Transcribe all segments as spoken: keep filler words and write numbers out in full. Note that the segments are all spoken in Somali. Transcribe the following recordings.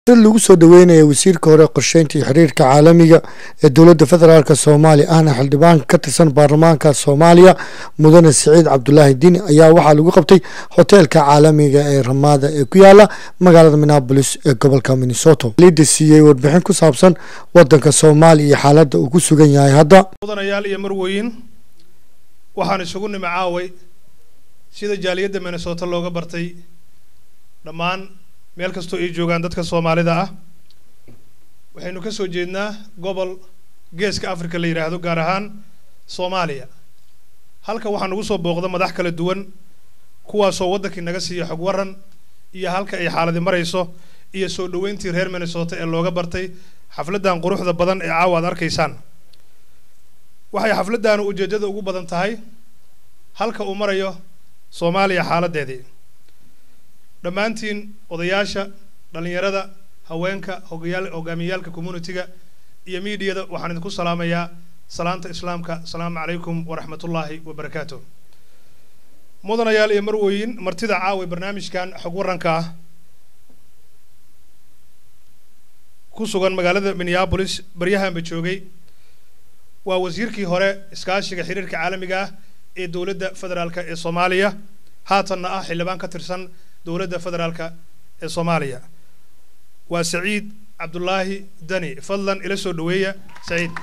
lagu soo dhaweynaya wasiirka hore qorsheynta iyo xiriirka caalamiga ee dowladda federaalka Soomaaliya ahna xildhibaan ka tirsan baarlamaanka Soomaaliya mudane Saciid Cabdullaahi Diin ayaa waxaa lagu qabtay hoteelka caalamiga ee Ramada ee ku yaala magaalada Minneapolis ee gobolka Minnesota. Liidii siiyay warbixin ku saabsan wadanka Soomaaliya iyo xaaladda uu ku sugan yahay hadda. mudanayaal iyo marweyn waxaan isugu nimacaaway sida jaaliyadda Minnesota looga bartay dhammaan meel kasto ay joogaan dadka Soomaalida ah waxaynu ka soo jeednaa gobol geeska Afrika la yiraahdo gaar ahaan Soomaaliya halka waxaan ugu soo booqday madax kala duwan kuwaas oo wadankii naga siiyo xog waran iyo halka ay xaaladii marayso iyo soo dhaweyntii reer Minnesota ee looga bartay xafladan quruxda badan ee caawa arkaysaan waxay xafladan ujeedada ugu badan tahay halka uu marayo Soomaaliya xaaladeedii dhammaantiin odayaasha dhalinyarada haweenka hogaamiyaalka community-ga iyo media-da waxaan idinku salaamayaa salaanta islaamka salaamu calaykum wa rahmatullaahi wa barakaatuh mudanayaal iyo marweyn martida caawa barnaamijkan xog waranka ah ku sugan magaalada Minneapolis baryahan ba joogay waa wasiirkii hore iskaashiga xiriirka caalamiga ah ee dowladda federaalka ee Soomaaliya haatanna ah xildhibaan ka tirsan dowladda federaalka ee Soomaaliya waa Saciid Cabdullaahi Dani fadlan ila soo dhaweeya Saciid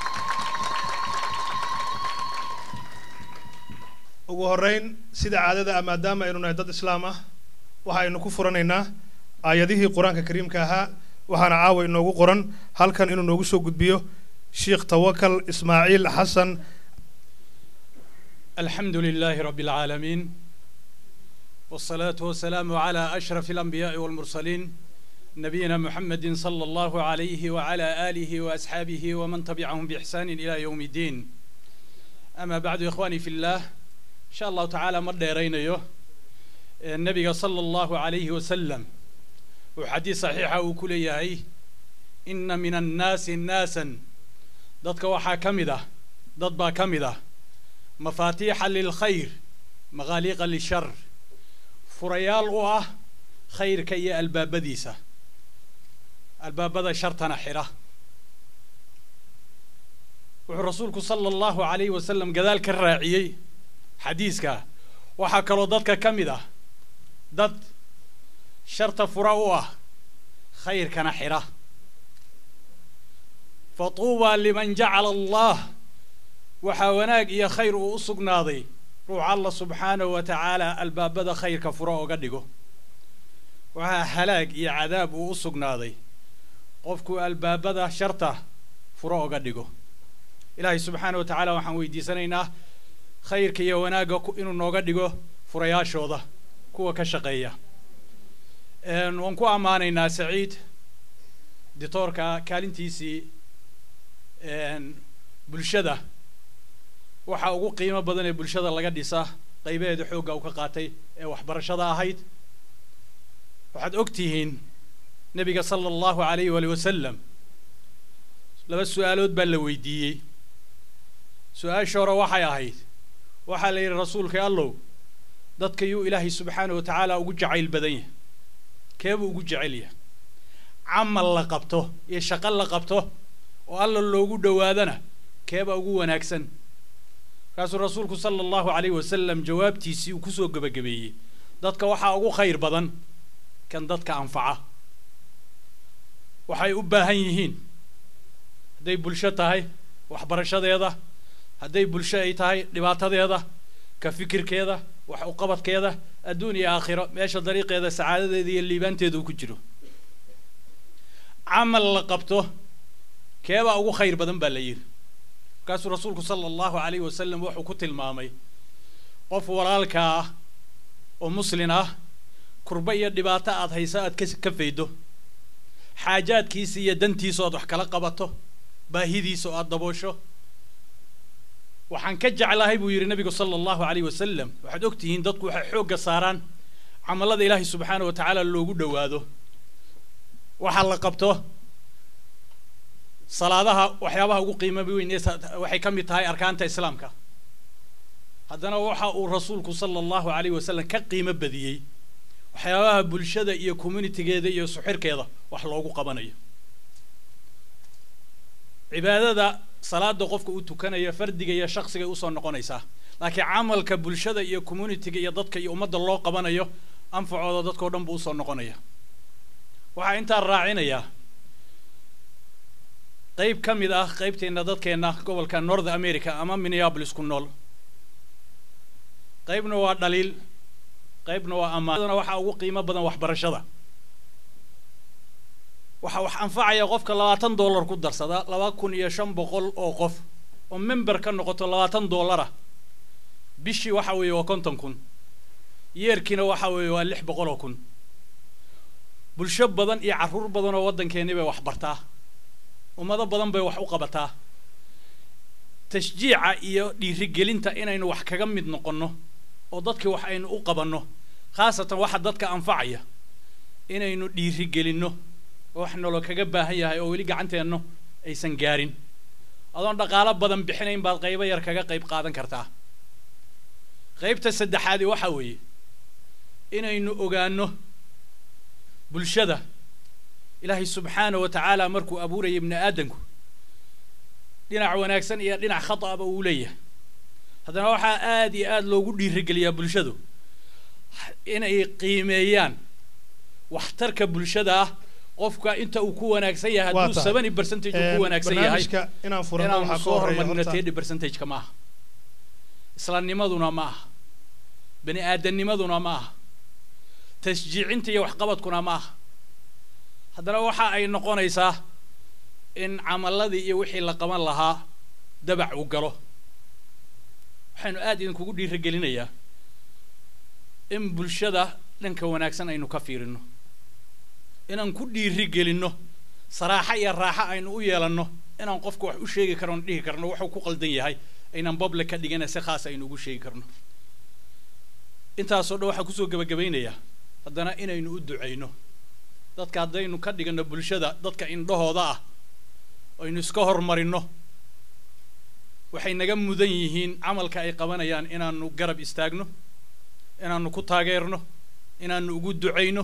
ugu horeyn sida caadada ah maadaama aynu nahay dad islaam ah waxa aynu ku furanaynaa aayadihii quraanka kariimka ahaa waxaana caawa inoogu qoran halkan inuu noogu soo gudbiyo Sheikh Tawakkal Ismaaciil Xasan alxamdulillaahi rabbil caalamiin والصلاة والسلام على أشرف الأنبياء والمرسلين نبينا محمد صلى الله عليه وعلى آله وأصحابه ومن تبعهم بإحسان إلى يوم الدين أما بعد إخواني في الله إن شاء الله تعالى مرة يرينا يه النبي صلى الله عليه وسلم وحديث صحيح وكل يهي إن من الناس ناسا ضدك وحا كمدة ضد با كمدة مفاتيح للخير مغاليق للشر فريال واه خير كي الباب ديسة الباب ذا شرطنا حرة ورسولك صلى الله عليه وسلم كذلك الراعي حديثك وحكى ضدك كمدة ضد شرط فرواه خير كان حرة فطوبى لمن جعل الله وحاوناك يا خير وأصق ناضي روح الله سبحانه وتعالى الباب ذا خير كفراء وقدقه وهلاك يا عذاب وأصق ناضي قفكو الباب ذا شرطه فراء وقدقه إلهي سبحانه وتعالى وحن ويدي سنينه خير كي وناقه إنه نوقدقه فريا شوضه كوا كشقية ونكو أمانينا سعيد ديتوركا كالنتيسي بلشده waxa ugu qiimo badan ee bulshada laga dhisa qaybaheeda xooga uu ka qaatay ee waxbarashada ahayd waxaad ogtihiin nabiga sallallahu alayhi wa sallam laba su'aalood baa la weydiiyay su'aasha hore waxay ahayd waxa la yiri rasuulka Allow dadka yu Ilaahay subhanahu wa ta'ala ugu jacayl badan yahay keebu ugu jacayl yahay amal la qabto iyo shaqo la qabto oo Alla loogu dhawaadana keeba ugu wanaagsan kaasuu rasuulku sallallahu alayhi wa sallam jawaabtiisii uu ku soo gabagabeeyay dadka waxa ugu khayr badan kan dadka anfaca waxay u baahan yihiin haday bulsho tahay waxbarashadeeda haday bulsho ay tahay dhibaatadeeda ka fikirkeeda wax u qabadkeeda adduun iyo aakhiro meesha dariiqeeda sacaadadeeda iyo liibaanteedu ku jiro amal la qabto keeba ugu khayr badan baa la yiri كاس رسولك صلى الله عليه وسلم وحو كتل مامي قف ورالكا ومسلنا كربية دباتا آد هيساءد كفيدو حاجات كيسية دنتي سواد وحكا لقبطو باهيدي سواد دبوشو وحان كجع الله بو يري نبي صلى الله عليه وسلم وحد اكتهين دادكو حوق صاران عمال الله إلهي سبحانه وتعالى اللوغو دوادو وحان لقبطو صلاةها وحيابها ugu qiimo weyn waxay kamid tahay arkaanta islaamka hadana waxa uu rasuulku sallallahu alayhi wa sallam ka qiimo badiyay waxyaabaha bulshada iyo community-geeda iyo suxirkeeda wax loogu qabanayo cibaadada salaada qofka uu tukanayo fardiga iyo shakhsiga u soo noqonaysaa laakiin camalka bulshada iyo community-ga iyo dadka iyo ummadda loo qabanayo anfacooda dadka oo dhan buu soo noqonaya waxa inta raacinaya qayb kamid ah qaybteena dadkeena gobolka North America ama Minneapolis ku nool qaybna waa dhaliil qaybna waa amaanadana waxa ugu qiimo badan waxbarashada waxa wax anfacaya qofka labaatan dollar ku darsada laba kun iyo shan boqol oo qof oo member ka noqoto labaatan dollar bishii waxa weeye waa konton kun yeerkiina waxa weeye waa lix boqol oo kun bulsho badan iyo caruur badan oo wadankeena bay wax bartaa ummado badan bay wax u qabataa tashjiica iyo dhiirigelinta inaynu wax kaga mid noqono oo dadka wax aynu u qabanno khaasatan waxa dadka anfacaya inaynu dhiirigelino wax nolol kaga baahan yahay oo weli gacanteeno aysan gaarin adoon dhaqaale badan bixinayn baad qaybo yar kaga qayb qaadan kartaa qaybta saddexaad waxa weeye inaynu ogaano bulshada ilaahay subxaanahu wa ta'ala markuu abuuray ibn aadanku dhinac wanaagsan iyo dhinac khata ah uu leeyahay haddana waxa aad iyo aad loogu dhiirigeliyaa bulshadu inay qiimeeyaan waxtarka bulshada qofka inta uu ku wanaagsan yahay haduu seventy percent uu ku wanaagsan yahay inaan furano waxa ka horeeya thirty percent kama ah islaamnimaduna ma ah bani aadamnimaduna ma ah tashjiicinta iyo wax qabadkuna ma ah haddana waxa ay noqonaysaa in camaladii iyo wixii la qaban lahaa dabac u galo waxaanu aad idinkugu dhiirigelinayaa in bulshada dhanka wanaagsan aynu ka fiirino inaan ku dhiirigelino saraaxa iyo raaxa aynu u yeelano inaan qofka wax u sheegi karno dhihi karno waxa uu ku qaldan yahay inaan public ka dhigana si khaas aynu ugu sheegi karno intaas oo dhan waxa ku soo gabagabeynaya haddana inaynu u duceyno dadka haddaynu ka dhigano bulshada dadka indhahooda ah aynu iska hormarino waxay naga mudan yihiin camalka ay qabanayaan inaanu garab istaagno inaanu ku taageerno inaanu ugu duceyno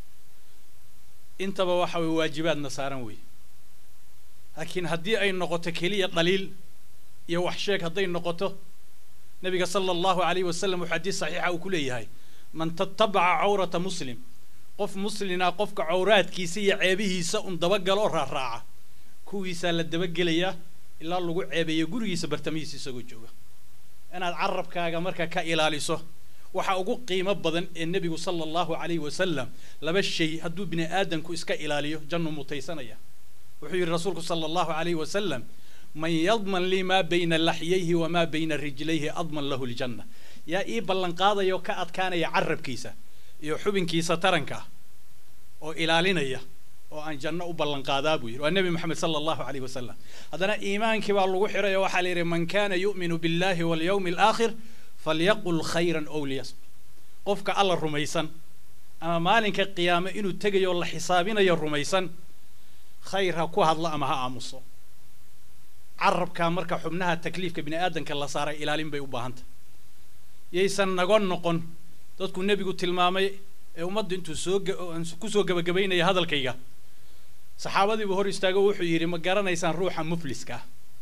intaba waxa way waajibaadna saaran way laakiin haddii ay noqoto kaliya dhaliil iyo wax sheeg hadday noqoto nabiga sallallahu alayhi wasallam xadiis saxiixa uu ku leeyahay man tattaba'a awrata muslim qof muslina qofka awraadkiisa iyo ceebihiisa un daba galo raaraaca kuwiisa la daba gelaya ilaa lagu ceebeeyo gurigiisa bartamihiisa isagoo jooga inaad carabkaaga marka ka ilaaliso waxa ugu qiimo badan ee nabigu sallallahu alayhi wasallam laba shay haduu bini aadanku iska ilaaliyo janno mutaysanaya wuxuu yiri rasuulku sallallahu alayhi wasallam man yadman li ma bayna lahyayhi wa ma bayna rijlayhi adman lahu aljanna ya ii ballan qaadayo ka adkaanaya carabkiisa iyo xubinkiisa taranka oo ilaalinaya oo aan janno u ballan qaadaa buu yiri waa nabi maxamed sallallahu alayhi wasallam hadana iimaankii baa lagu xirayo waxa la yiri man kana yu'minu billahi wal yawmil aakhir falyaqul khayran aw liyasmut qofka alla rumaysan ama maalinka qiyaamo inuu tagayo la xisaabinayo rumaysan khayr ha ku hadla ama ha aamuso carabka marka xubnaha takliifka bini aadanka la saaray ilaalin bay u baahanta yeysan nagon noqon dadku nabigu tilmaamay ee ummaddu intuu soo ku soo gabagabeynaya hadalkayga saxaabadiiba hor istaago wuxuu yiri ma garanaysaan ruuxa mufliska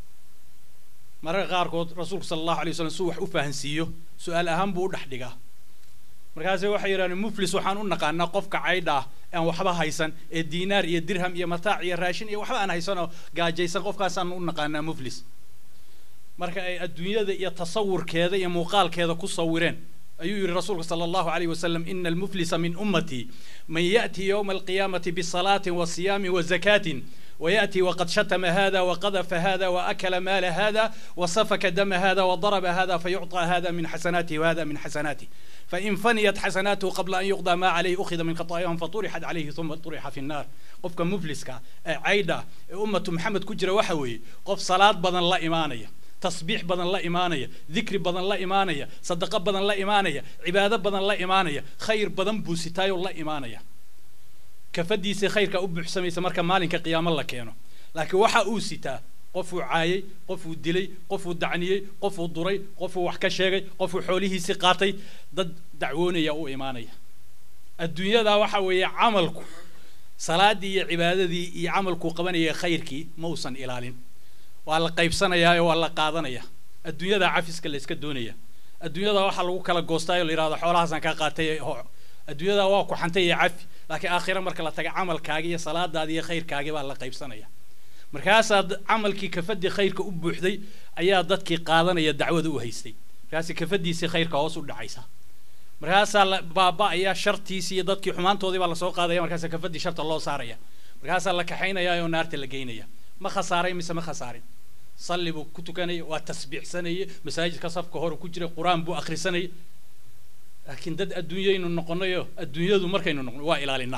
marka qaarkood rasuulku sallallahu alayhi wasallam suu wax u fahansiyo su'aal ahaan buu dhax dhigaa markaas waxay yiraahdeen muflis waxaan u naqaanaa qofka caydha aan waxba haysan ee diinaar iyo dirham iyo mataac iyo raashin iyo waxba aan haysan oo gaajaysan qofkaas aan u naqaanaa muflis marka ay adduunyada iyo tasawurkeeda iyo muuqaalkeeda ku sawireen ayuu yiri rasuulku sallallahu alayhi wasallam inna al-muflisa min ummati man ya'ti yawm al-qiyamati bi salatin wa siyamin wa zakatin ويأتي وقد شتم هذا وقذف هذا وأكل مال هذا وسفك دم هذا وضرب هذا فيعطى هذا من حسناته وهذا من حسناته فإن فنيت حسناته قبل أن يقضى ما عليه أخذ من خطاياهم فطرحت عليه ثم طرح في النار قفك مفلسك عيدا أمة محمد كجرة وحوي قف صلاة بدن الله إيمانية تصبيح بدن الله إيمانية ذكر بدن الله إيمانية صدقة بدن الله إيمانية عبادة بدن الله إيمانية خير بدن بوسيتاي الله إيمانية كفديسي خيرك أبو حسامي سمرك مالك قيام الله كينو لكن وحا أوسيتا قفو عاي قفو دلي قفو دعني قفو ضري قفو وحكا شيغي قفو حوليه سقاطي ضد دعوني يا أو إيماني الدنيا ذا وحا ويا عملكو salaadii iyo cibaadadii iyo camalku qabanaya khayrkii ma uusan ilaalin waa la qaybsanayaa oo waa la qaadanaya adduunyada cafiska la iska doonaya adduunyada waxa lagu kala goostaayo la yiraahdo xoolahaasan ka qaatay adduunyada waa ku xantay cafi laakiin aakhira marka la taga camalkaaga iyo salaadaada iyo khayrkaaga baa la qaybsanaya markaas camalkii kafadii khayrka u buuxday ayaa dadkii qaadanaya dacwada u haystay markaas kafadiisi khayrka hoos u dhacaysa markaas baaba ayaa shartiisi iyo dadkii xumaantoodii baa la soo qaadaya markaas kafadii sharta loo saaraya markaas la kaxaynaya oo naarta la geynaya ma khasaaray mise ma khasaarin صلي بو كتكني وتسبيح سنة مساجد كصف كهور كجري قرآن بو آخر سنة لكن دد الدنيا إنه نقنيه الدنيا ذو مركين إنه نقنيه وإلى لنا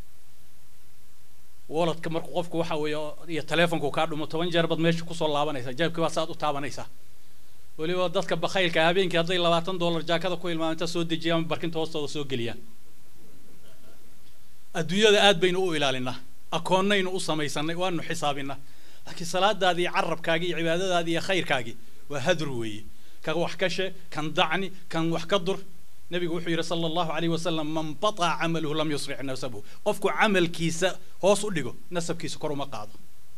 ولد كمر قف كوحة ويا يتلفون كوكارد متوجه ربط ماشي كوصل الله بنيسا جاب كواسات وتعب نيسا ولي ودتك بخيل كهابين كهذي لواتن دولار جا كذا كويل ما أنت سود الجيام بركين توسط سوق جليان الدنيا ذا آد بينه إلى لنا أكوننا إنه أصلا يسنى وأنه حسابنا لكن صلاة هذه عرب كاجي عبادة هذه خير كاجي وهدروي كوحكشة كان دعني كان وحكدر نبي وحي صلى الله عليه وسلم من بطع عمله لم يصرع نسبه قفكو عمل كيسة هو صدقه نسب كيسة كرو مقعد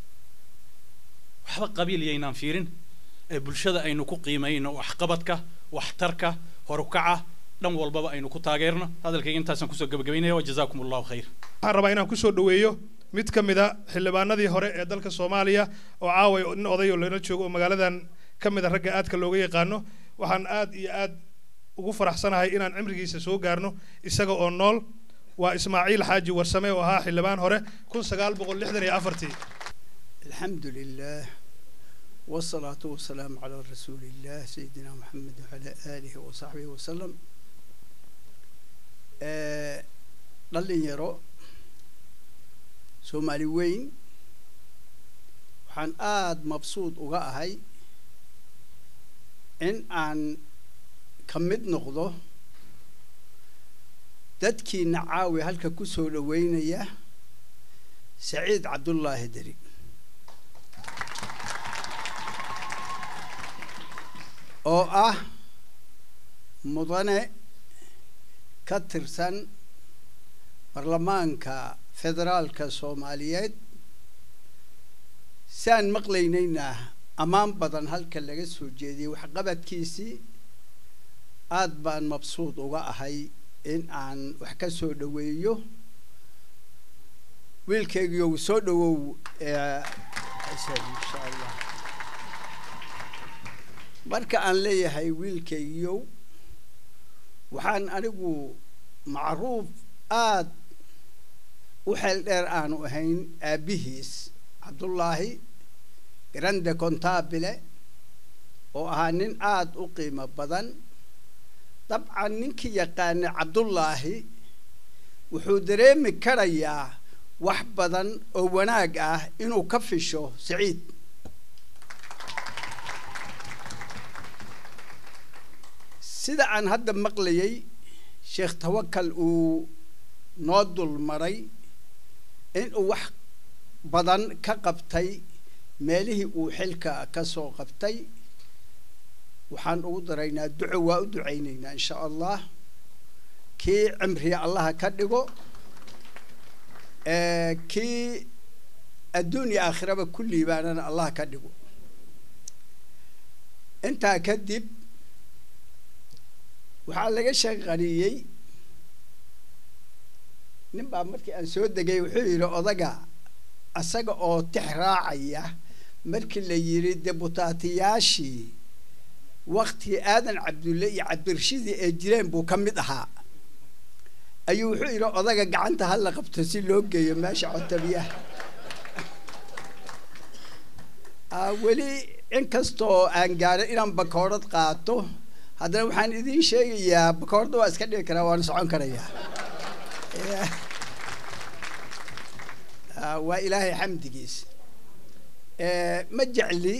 وحب قبيل ينام فيرين بالشدة أي نكو قيمين وحقبتك واحترك وركعة دم والبابا أي نكو تاجرنا هذا الكيين تاسن كسر جبجبينه وجزاكم الله خير. ربعنا كسر دويو mid ka mid ah xildhibaanadii hore ee dalka Soomaaliya oo caaway in oday oo la joogo magaaladan ka mid ah ragga aadka looga yaqaano waxaan aad iyo aad ugu faraxsanahay inaan cimrigiisa soo gaarno isaga oo nool waa Ismaaciil Xaaji Warsame oo ahaa xildhibaan hore kun sagaal boqol lixdan iyo afar alxamdulillah wasalaatu wasalaamu calaa rasuulillah sayidina Muhammad wa ala aalihi wa sahbihi wa sallam ee dhalinyaro Soomaali weyn waxaan aad mabsuud uga ahay in aan ka mid noqdo dadkii nacaawi halka ku soo dhaweynaya Saciid Cabdullaahi Dari oo ah mudane ka tirsan baarlamaanka federaalka Soomaaliyeed saan maqlaynayna amaan badan halka laga soo jeediyay wax qabadkiisii aad baan mabsuud uga ahay in aan wax ka soo dhaweeyo wiilkaygu soo dhawow ee insha Allah marka aan leeyahay wiilkaygu waxaan anigu macruuf aad وحل دير آنو هين أبيهيس عبد الله grande contabile oo ahaa nin aad u qiimo badan dabcan ninkii yaqaan Cabdullaahi wuxuu dareemi karayaa wax badan oo wanaag ah inuu ka fisho Saciid sida aan hadda maqlayay Sheekh Tawakkal uu noo dul maray in uu wax badan ka qabtay meelihii uu xilka ka soo qabtay waxaan ugu daraynaa duco waa u ducaynaynaa insha Allah kii cimri Allah ka dhigo ee kii adduunyo aakhiraba kulli baanana Allah ka dhigo inta kadib waxaa laga shaqeeyay ninbaa markii aan soo degay wuxuu yiri odaga asaga oo tixraacaya markii la yiri deputaatiyaashii waqti aadan Cabdulle iyo Cabdirashidi ee jireen buu ka mid ahaa ayuu wuxuu yiri odaga gacanta hal la qabto si loo geeyo meesha cotabiyaha ah wali in kastoo aan gaaray inaan bakoorad qaato haddana waxaan idin sheegayaa bakoorada waa iska dhigi karaa waan socon karayaa waa ilaahay xamdigiis ee ma jecli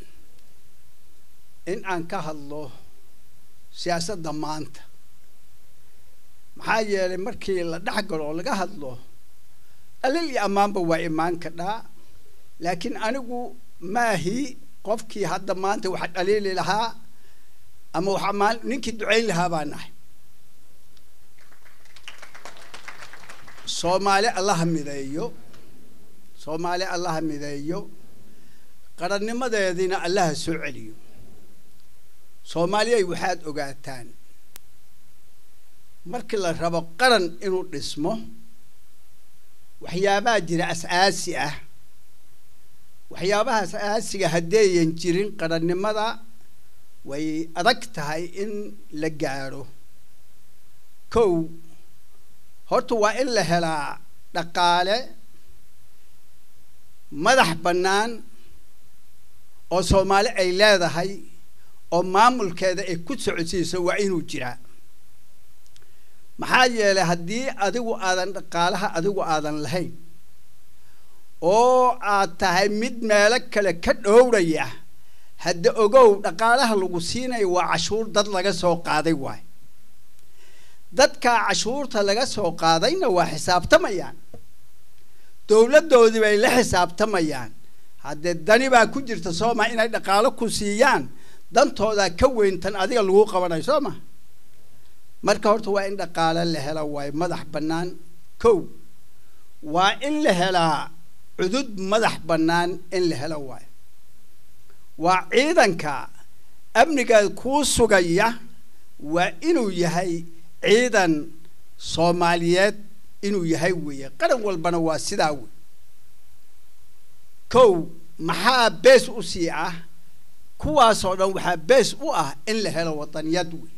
in aan ka hadlo siyaasadda maanta maxaa yeelay markii la dhaxgalo oo laga hadlo alil iyo amaanba waa imaan kadhaa laakiin anigu maahi qofkii hadda maanta waxa dhaliili lahaa ama waxa maal ninkii ducayn lahaa baan nahay soomaali allaha mideeyo soomaali allaha mideeyo qarannimadeedina allaha soo celiyo soomaaliyay waxaad ogaataan markii la rabo qaran inuu dhismo waxyaabaha jira asaasi ah waxyaabaha asaasiga haddeeyan jirin qarannimada way adag tahay in la gaaro kow horta waa in la helaa dhaqaale madax bannaan oo soomaali ay leedahay oo maamulkeeda ay ku socodsiiso waa inuu jiraa maxaa yeelay haddii adigu aadan dhaqaalaha adigu aadan lahayn oo aad tahay mid meelo kale ka dhowraya hadda ogow dhaqaalaha lagu siinayo waa cashuur dad laga soo qaaday waay dadka cashuurta laga soo qaadayna waa xisaabtamayaan dowladdoodii bay la xisaabtamayaan haddee dani baa ku jirta sooma inay dhaqaalo ku siiyaan dantooda ka weyntan adiga lagu qabanayo sooma marka horta waa in dhaqaale la helo waay madax bannaan kow waa in la helaa cudud madax bannaan in la helo waay waa ciidanka amniga kuu sugaya waa inuu yahay ciidan soomaaliyeed inuu yahay weeye qaran walbana waa sidaa wey kow maxaa bees u sii ah kuwaasoo dhan waxaa bees u ah in la helo wadaniyad wey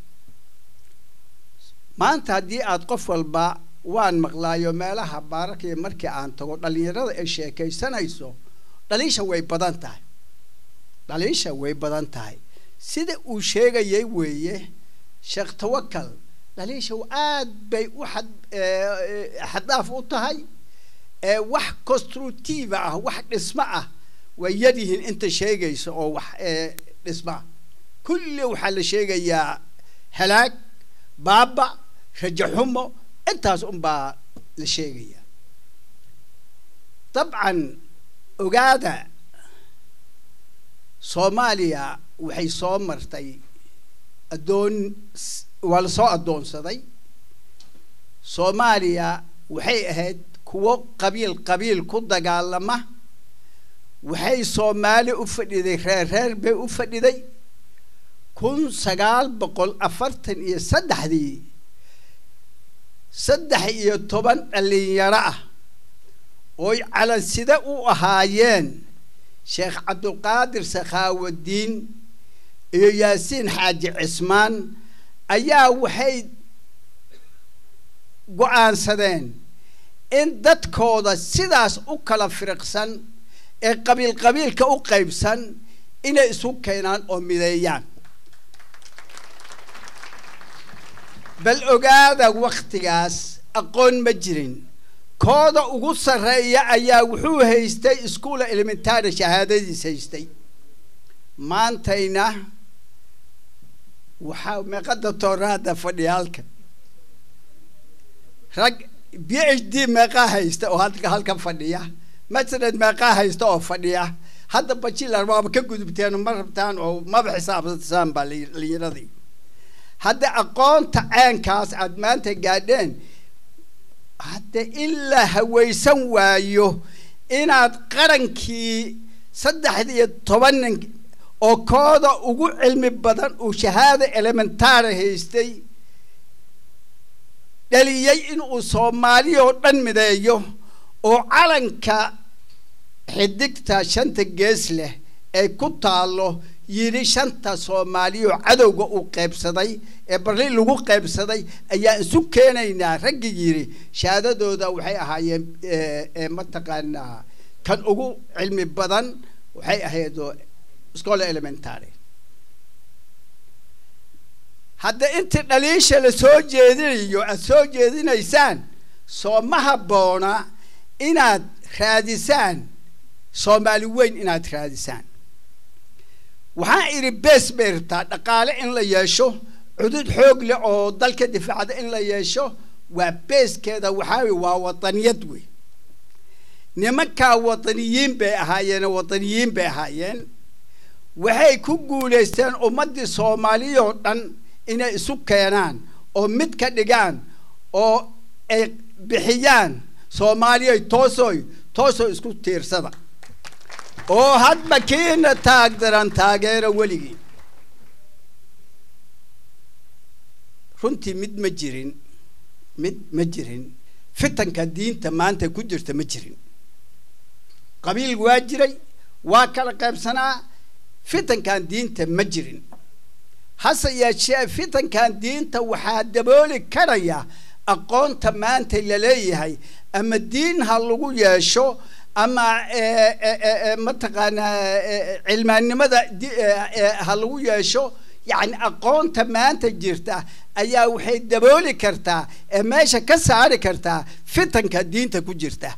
maanta haddii aad qof walba waan maqlaayo meelaha baararkii markii aan tago dhallinyarada ay sheekaysanayso dhaliisha way badan tahay dhaliisha way badan tahay sida uu sheegayay weeye sheekh Tawakal dhaliisha aad bay u xad xadaaf u tahay ee wax constructive ah wax dhisma ah way yadihiin inta sheegayso oo wax dhisma kulli waxa la sheegayaa halaag baaba rajaxumo intaas un baa la sheegayaa dabcan ogaada Soomaaliya waxay soo martay adoon wala soo adoonsaday Soomaaliya waxay ahayd kuwo qabiil qabiil ku dagaalama waxay Soomaali u fadhiday reer reer bay u fadhiday kun sagaal boqol afartan iyo saddexdii saddex iyo toban dhalinyaro ah oo calan sida u ahaayeen sheekh Cabdulqaadir Sakhaawadiin iyo Yaasiin Xaaji Cismaan ayaa waxay go'aansadeen in dadkooda sidaas u kala firqsan ee qabiil qabiilka u qaybsan inay isu keenaan oo mideeyaan bal ogaada waqtigaas aqoon ma jirin kooda ugu sareeya ayaa wuxuu haystay iskuula elementary shahaadadiisa haystay maantayna waxa meeqada toorada fadhiyalka rag PhD meeqa haysta oo halka halka fadhiya masalan meeqa haysta oo fadhiya hadda bachelor waaba ka gudubteen ma rabtaan oo ma xisaabtaan baa liiradii hadda aqoonta aankaas aad maanta gaadheen hadda illa hawaysan waayo inaad qarankii saddex iyo toban oo kooda ugu cilmi badan oo shahaada elementary haystay dhaliyay in uu Soomaaliyo dhan mideeyo oo calanka xidigta shanta gees leh ee ku taalo yiri shanta Soomaaliyo cadowga uu qaybsaday ee barli lagu qaybsaday ayaa isu keenaynaa rag yiri shahaadadooda waxay ahaayeen ee mataqaanaa kan ugu cilmi badan waxay ahayd school elementary hadda inta dhaliisha la soo jeedinayo aad soo jeedinaysaan soomaha boona inaad raadisaan Soomaali weyn inaad raadisaan waxaa iri bees beerta dhaqaale in la yeesho cudud xoog leh oo dalka difaacada in la yeesho waa beeskeeda waxaa waa wadaniyad wey nimanka wadaniyiin bay ahaayeen wadaniyiin bay ahaayeen waxay ku guuleysteen ummadii Soomaaliya oo dhan inay isu keenaan oo mid ka dhigaan oo ay bixiyaan Soomaaliya toosoy tooso isku tiirsada oo hadba kiina taagdaran taageero weligii runtii mid ma jirin mid ma jirin fitanka diinta maanta ku jirta ma jirin qabiil waa jiray waa kala qaybsanaa fitankan diinta ma jirin hase yeeshee fitankan diinta waxaa dabooli karaya aqoonta maanta la leeyahay ama diin ha lagu yeesho ama mataqaanaa cilmaanimada ha lagu yeesho يعني أقون تمان تجرتا أيا وحيد دبولي كرتا ماشا كساري كرتا فتن كدين تكجرتا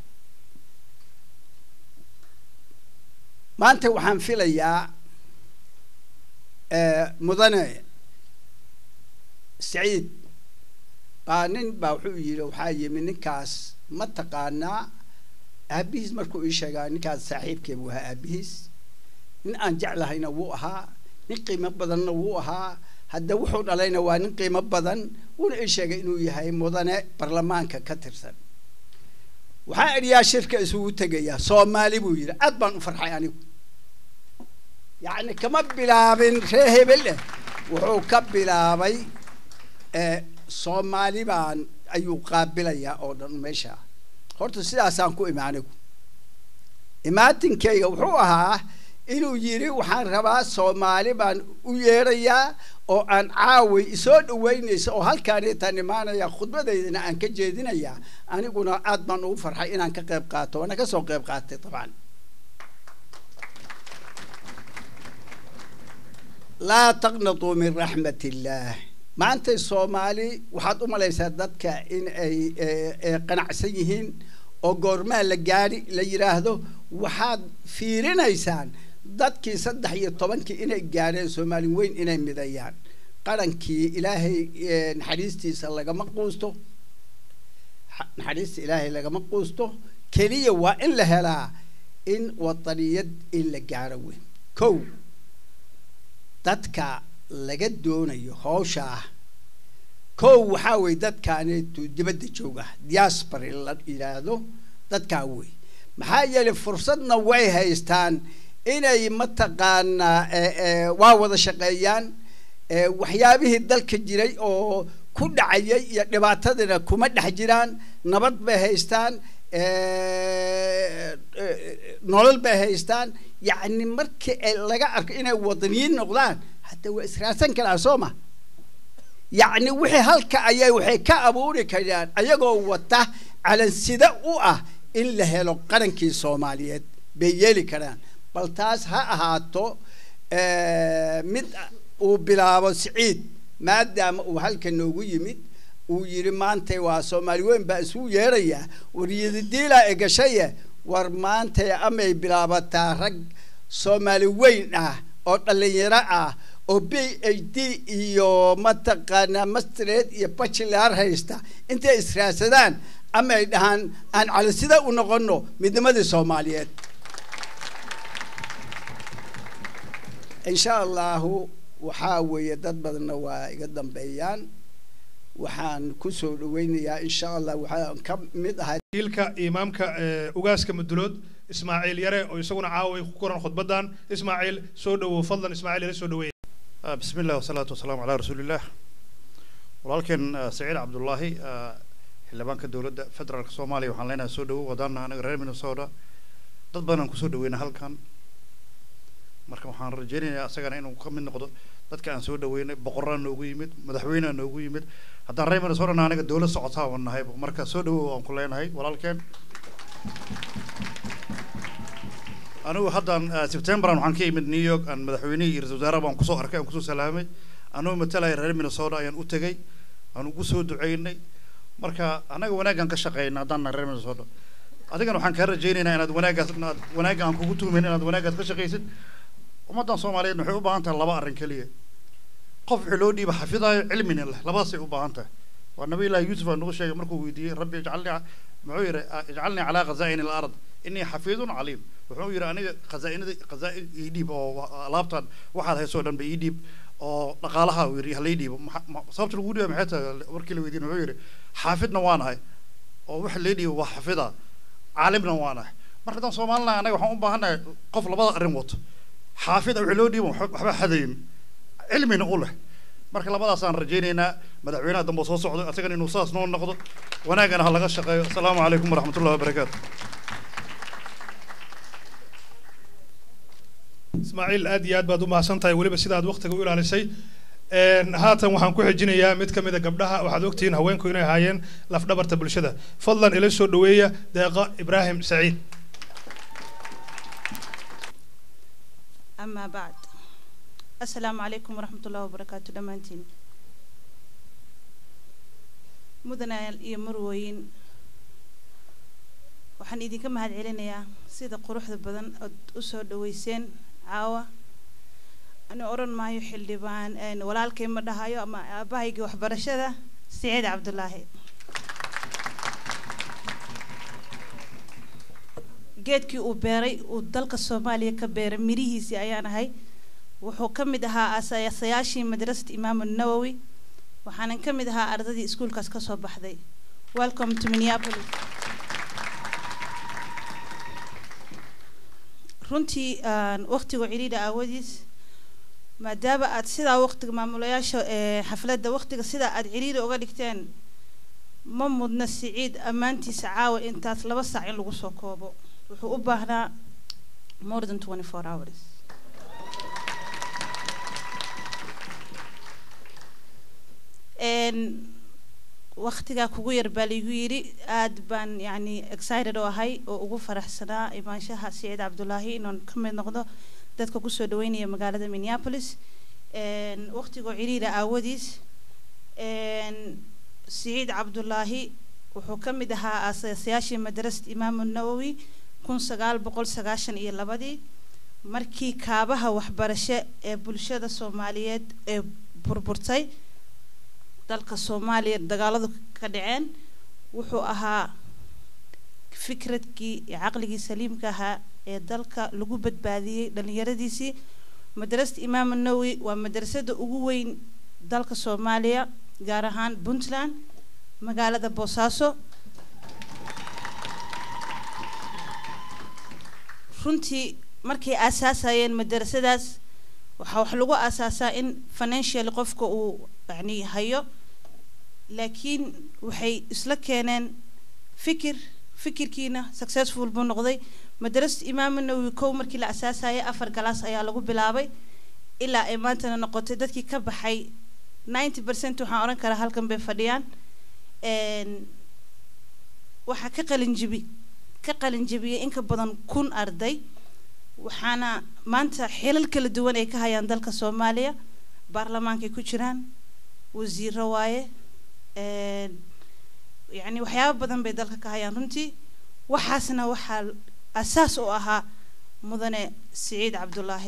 ما أنت وحن في ليا مضنى سعيد قانن باوحوي لو حاجة من كاس ما تقانا أبيز مركو إيش يعني كاس صاحب كيبوها أبيز إن أنجع لها ينووها نقيمة بدن نووها هذا وحود علينا ونقيمة بدن ونعيش إنه يهاي مدن برلمان ككترسن وحاجة يا شركة سووا تجيا صومالي بوير أدبان فرحة يعني يعني كم بلابن شيء بالله وهو كبلابي صومالي بان أيو قابل يا أودن مشى خرط السياسة كو إيمانكم إيماتن كي وحوها إنه يجري وحن ربا صومالي بان ويريا أو أن عاوي يسود وينيس أو هالكاري تاني معنا يا خطبة دينا أنك جدينا يا أنا قلنا أدمن وفرحة إن أنك قيب قاتو أنا كسو قيب قاتي طبعا لا تقنطوا من رحمة الله ما أنت الصومالي وحد أم ليس ذاتك إن أي قناع سيهين أو قرما لجاري ليراهدو وحد فيرنا إنسان ذاتك صدق هي طبعا كي إن الجاري الصومالي وين إن مديان قرن كي إلهي نحريستي صلى مقوستو نحريست إلهي لقى مقوستو كليه وإن لهلا إن وطنية إلا جاروين كو dadka laga doonayo hawsha koo waxa way dadkaanay dibadda jooga diaspora la yiraahdo dadka way maxaa yeelay fursadna way haystaan inay mataqaana waa wada shaqeeyaan waxyaabihii dalka jiray oo ku dhacayay iyo dhibaatadana kuma dhex jiraan nabad bay haystaan nolol bay haystaan يعني مركي لقى إنه وطنيين نقدان حتى وإسرائيل كلا سوما يعني وحي هالك أيه وحي كأبوري كيان أيجو وته على السداء وآه إلا هلو قرن كي سوماليات بيجي كلام بلتاس ها هاتو آه مد وبلا سعيد ما دام وهالك النووي يمد ويرمان توا سوماليين بأسو يريا وريد الديلا إجشية warmaanta ama ay bilaabataa rag Soomaali weyn ah oo dhalinyaro ah oo B H D iyo mataqaana mastered iyo bachelor haysta inta israasadaan ama ay dhahan aan cali sida u noqono midnimadii Soomaaliyeed insha Allah waxa weeye dad badan waa iga dambeeyaan waxaan ku soo dhaweynayaa insha Allah waxaan ka mid ahay ilka imaamka ugaaska madulood Ismaaciil yare oo isaguna caaway ku koran khudbadan Ismaaciil soo dhawo fadlan Ismaaciil yare soo dhaweey bismillaah wasalaatu wasalaamu ala rasuulillah walaalkeen Saciid Cabdullaahi xildhibaanka dawladda federaalka Soomaaliya waxaan leenahay soo dhawo wadana anaga reer Minnesota dad badan ku soo dhaweeyna halkan marka waxaan rajaynayaa asagana inuu ka mid noqdo dadka aan soo dhaweynay boqorraan noogu yimid madaxweynaha noogu yimid haddaan reer Minnesota anaga dawlad socotaa oo nahay marka soo dhawo aan ku leenahay walaalkeen anigu haddaan September waxaan ka yimid New York aan madaxweynaha iyo ra'iisul wasaaraha baan ku soo arkay aan ku soo salaamay anoo matalay reer Minnesota ayaan u tagay aan ugu soo duceynay marka anaga wanaagan ka shaqeynaa haddaan reer Minnesota adigana waxaan ka rajaynaynaa inaad wanaagaas wanaag aan kugu tuumin inaad wanaagaas ka shaqeysid ummadan Soomaaliyeed waxay u baahan tahay laba arrin kaliya qof xiloo dhiib xafidayo cilmi leh labaas ay u baahan tahay waa nabi ilaahay Yuusuf aan ugu sheegay markuu weydiiyay rabbi ijcalni muxuu yiri ijcalni ala khazaa'in al-ard inni xafiidun caliim wuxuu yiri aniga khazaa'inada khazaa'in ii dhiib oo alaabtan waxaad hayso dhan bay ii dhiib oo dhaqaalaha uu yiri halay dhiib sababta lagu dhiibay maxay tahay warkii la weydiiyay wuxuu yiri xaafidna waan ahay oo wax leedii wax xafida caalimna waana marka dan Soomaaliland anaga waxaan u baahanahay qof labada arrin wato xaafid oo loo dhiibo waxba xadayn cilmina u leh marka labadaas aan rajaynaynaa madaxweynaha dambe soo socdo asagana inuu saas noo noqdo wanaagana ha laga shaqeeyo assalaamu calaykum waraxmatullaahi wabarakaatuh ismaaciil aad iyo aad baad u mahadsan tahay weliba sida aad waqtiga u ilaalisay haatan waxaan ku xijinayaa mid ka mid a gabdhaha waxaad ogtihiin haweenku inay ahaayeen lafdhabarta bulshada fadlan ila soo dhaweeya deeqa ibraahim saciid أما بعد السلام عليكم ورحمة الله وبركاته دمانتين مدنا يمروين وحن إذا كم هاد علينا سيدا قروح البدن أسر دويسين عاوة أنا أورن ما يحل بان أن ولا الكلمة ده هاي أما أباهي جوح برشة سعيد عبد الله geedkii uu beeray uu dalka Soomaaliya ka beeray mirihiisa ayaan ahay wuxuu ka mid ahaa asaasayaashii madrasada Imaam Nawawi waxaan ka mid ahaa ardadii iskuulkaas ka soo baxday welcome to Minneapolis runtii waqtiga ciriida aawadiis maadaama aad sidaa waqtiga maamulayaasha ee xafladda waqtiga sidaa aad ciriida uga dhigteen ma mudna Saciid amaantiisa caawa intaas laba saac in lagu soo koobo wuxuu u baahnaa more than twenty-four hours and waqtiga kugu yar baa liigu yiri aad baan yani excited oo ahay oo ugu faraxsanaa imaanshaha Saciid Cabdullaahi inaan ka mid noqdo dadka ku soo dhaweynaya magaalada Minneapolis and waqtiga ciriira aawadiis and Saciid Cabdullaahi wuxuu ka mid ahaa asaasayaashii madrasada Imaam Nawawi kun sagaal boqol sagaashan iyo labadii markii kaabaha waxbarasho ee bulshada Soomaaliyeed ee burburtay dalka Soomaaliya dagaaladu ka dhaceen wuxuu ahaa fikradkii iyo aqligii saliimka ahaa ee dalka lagu badbaadiyay dhalinyaradiisii madrasada Imaam Nawawi waa madrasada ugu weyn dalka Soomaaliya gaar ahaan Puntland magaalada Boosaaso runtii markii asaasayeen madrasadaas waxa wax lagu asaasaa in financial qofka uu yani hayo laakiin waxay isla keeneen fikir fikirkiina successful buu noqday madrasada Imaam Nawawi kow markii la asaasayay afar galaas ayaa lagu bilaabay ilaa ay maanta noqotay dadkii ka baxay ninety percent waxaan oran karaa halkan bay fadhiyaan een waxa ka qalin jibi ka qalin jibiyay in ka badan kun arday waxaana maanta xilal kala duwan ay ka hayaan dalka Soomaaliya baarlamaanka ku jiraan wasiiro waaye een yani waxyaabo badan bay dalka ka hayaan runtii waxaasna waxa asaas u ahaa mudane Saciid Cabdullaahi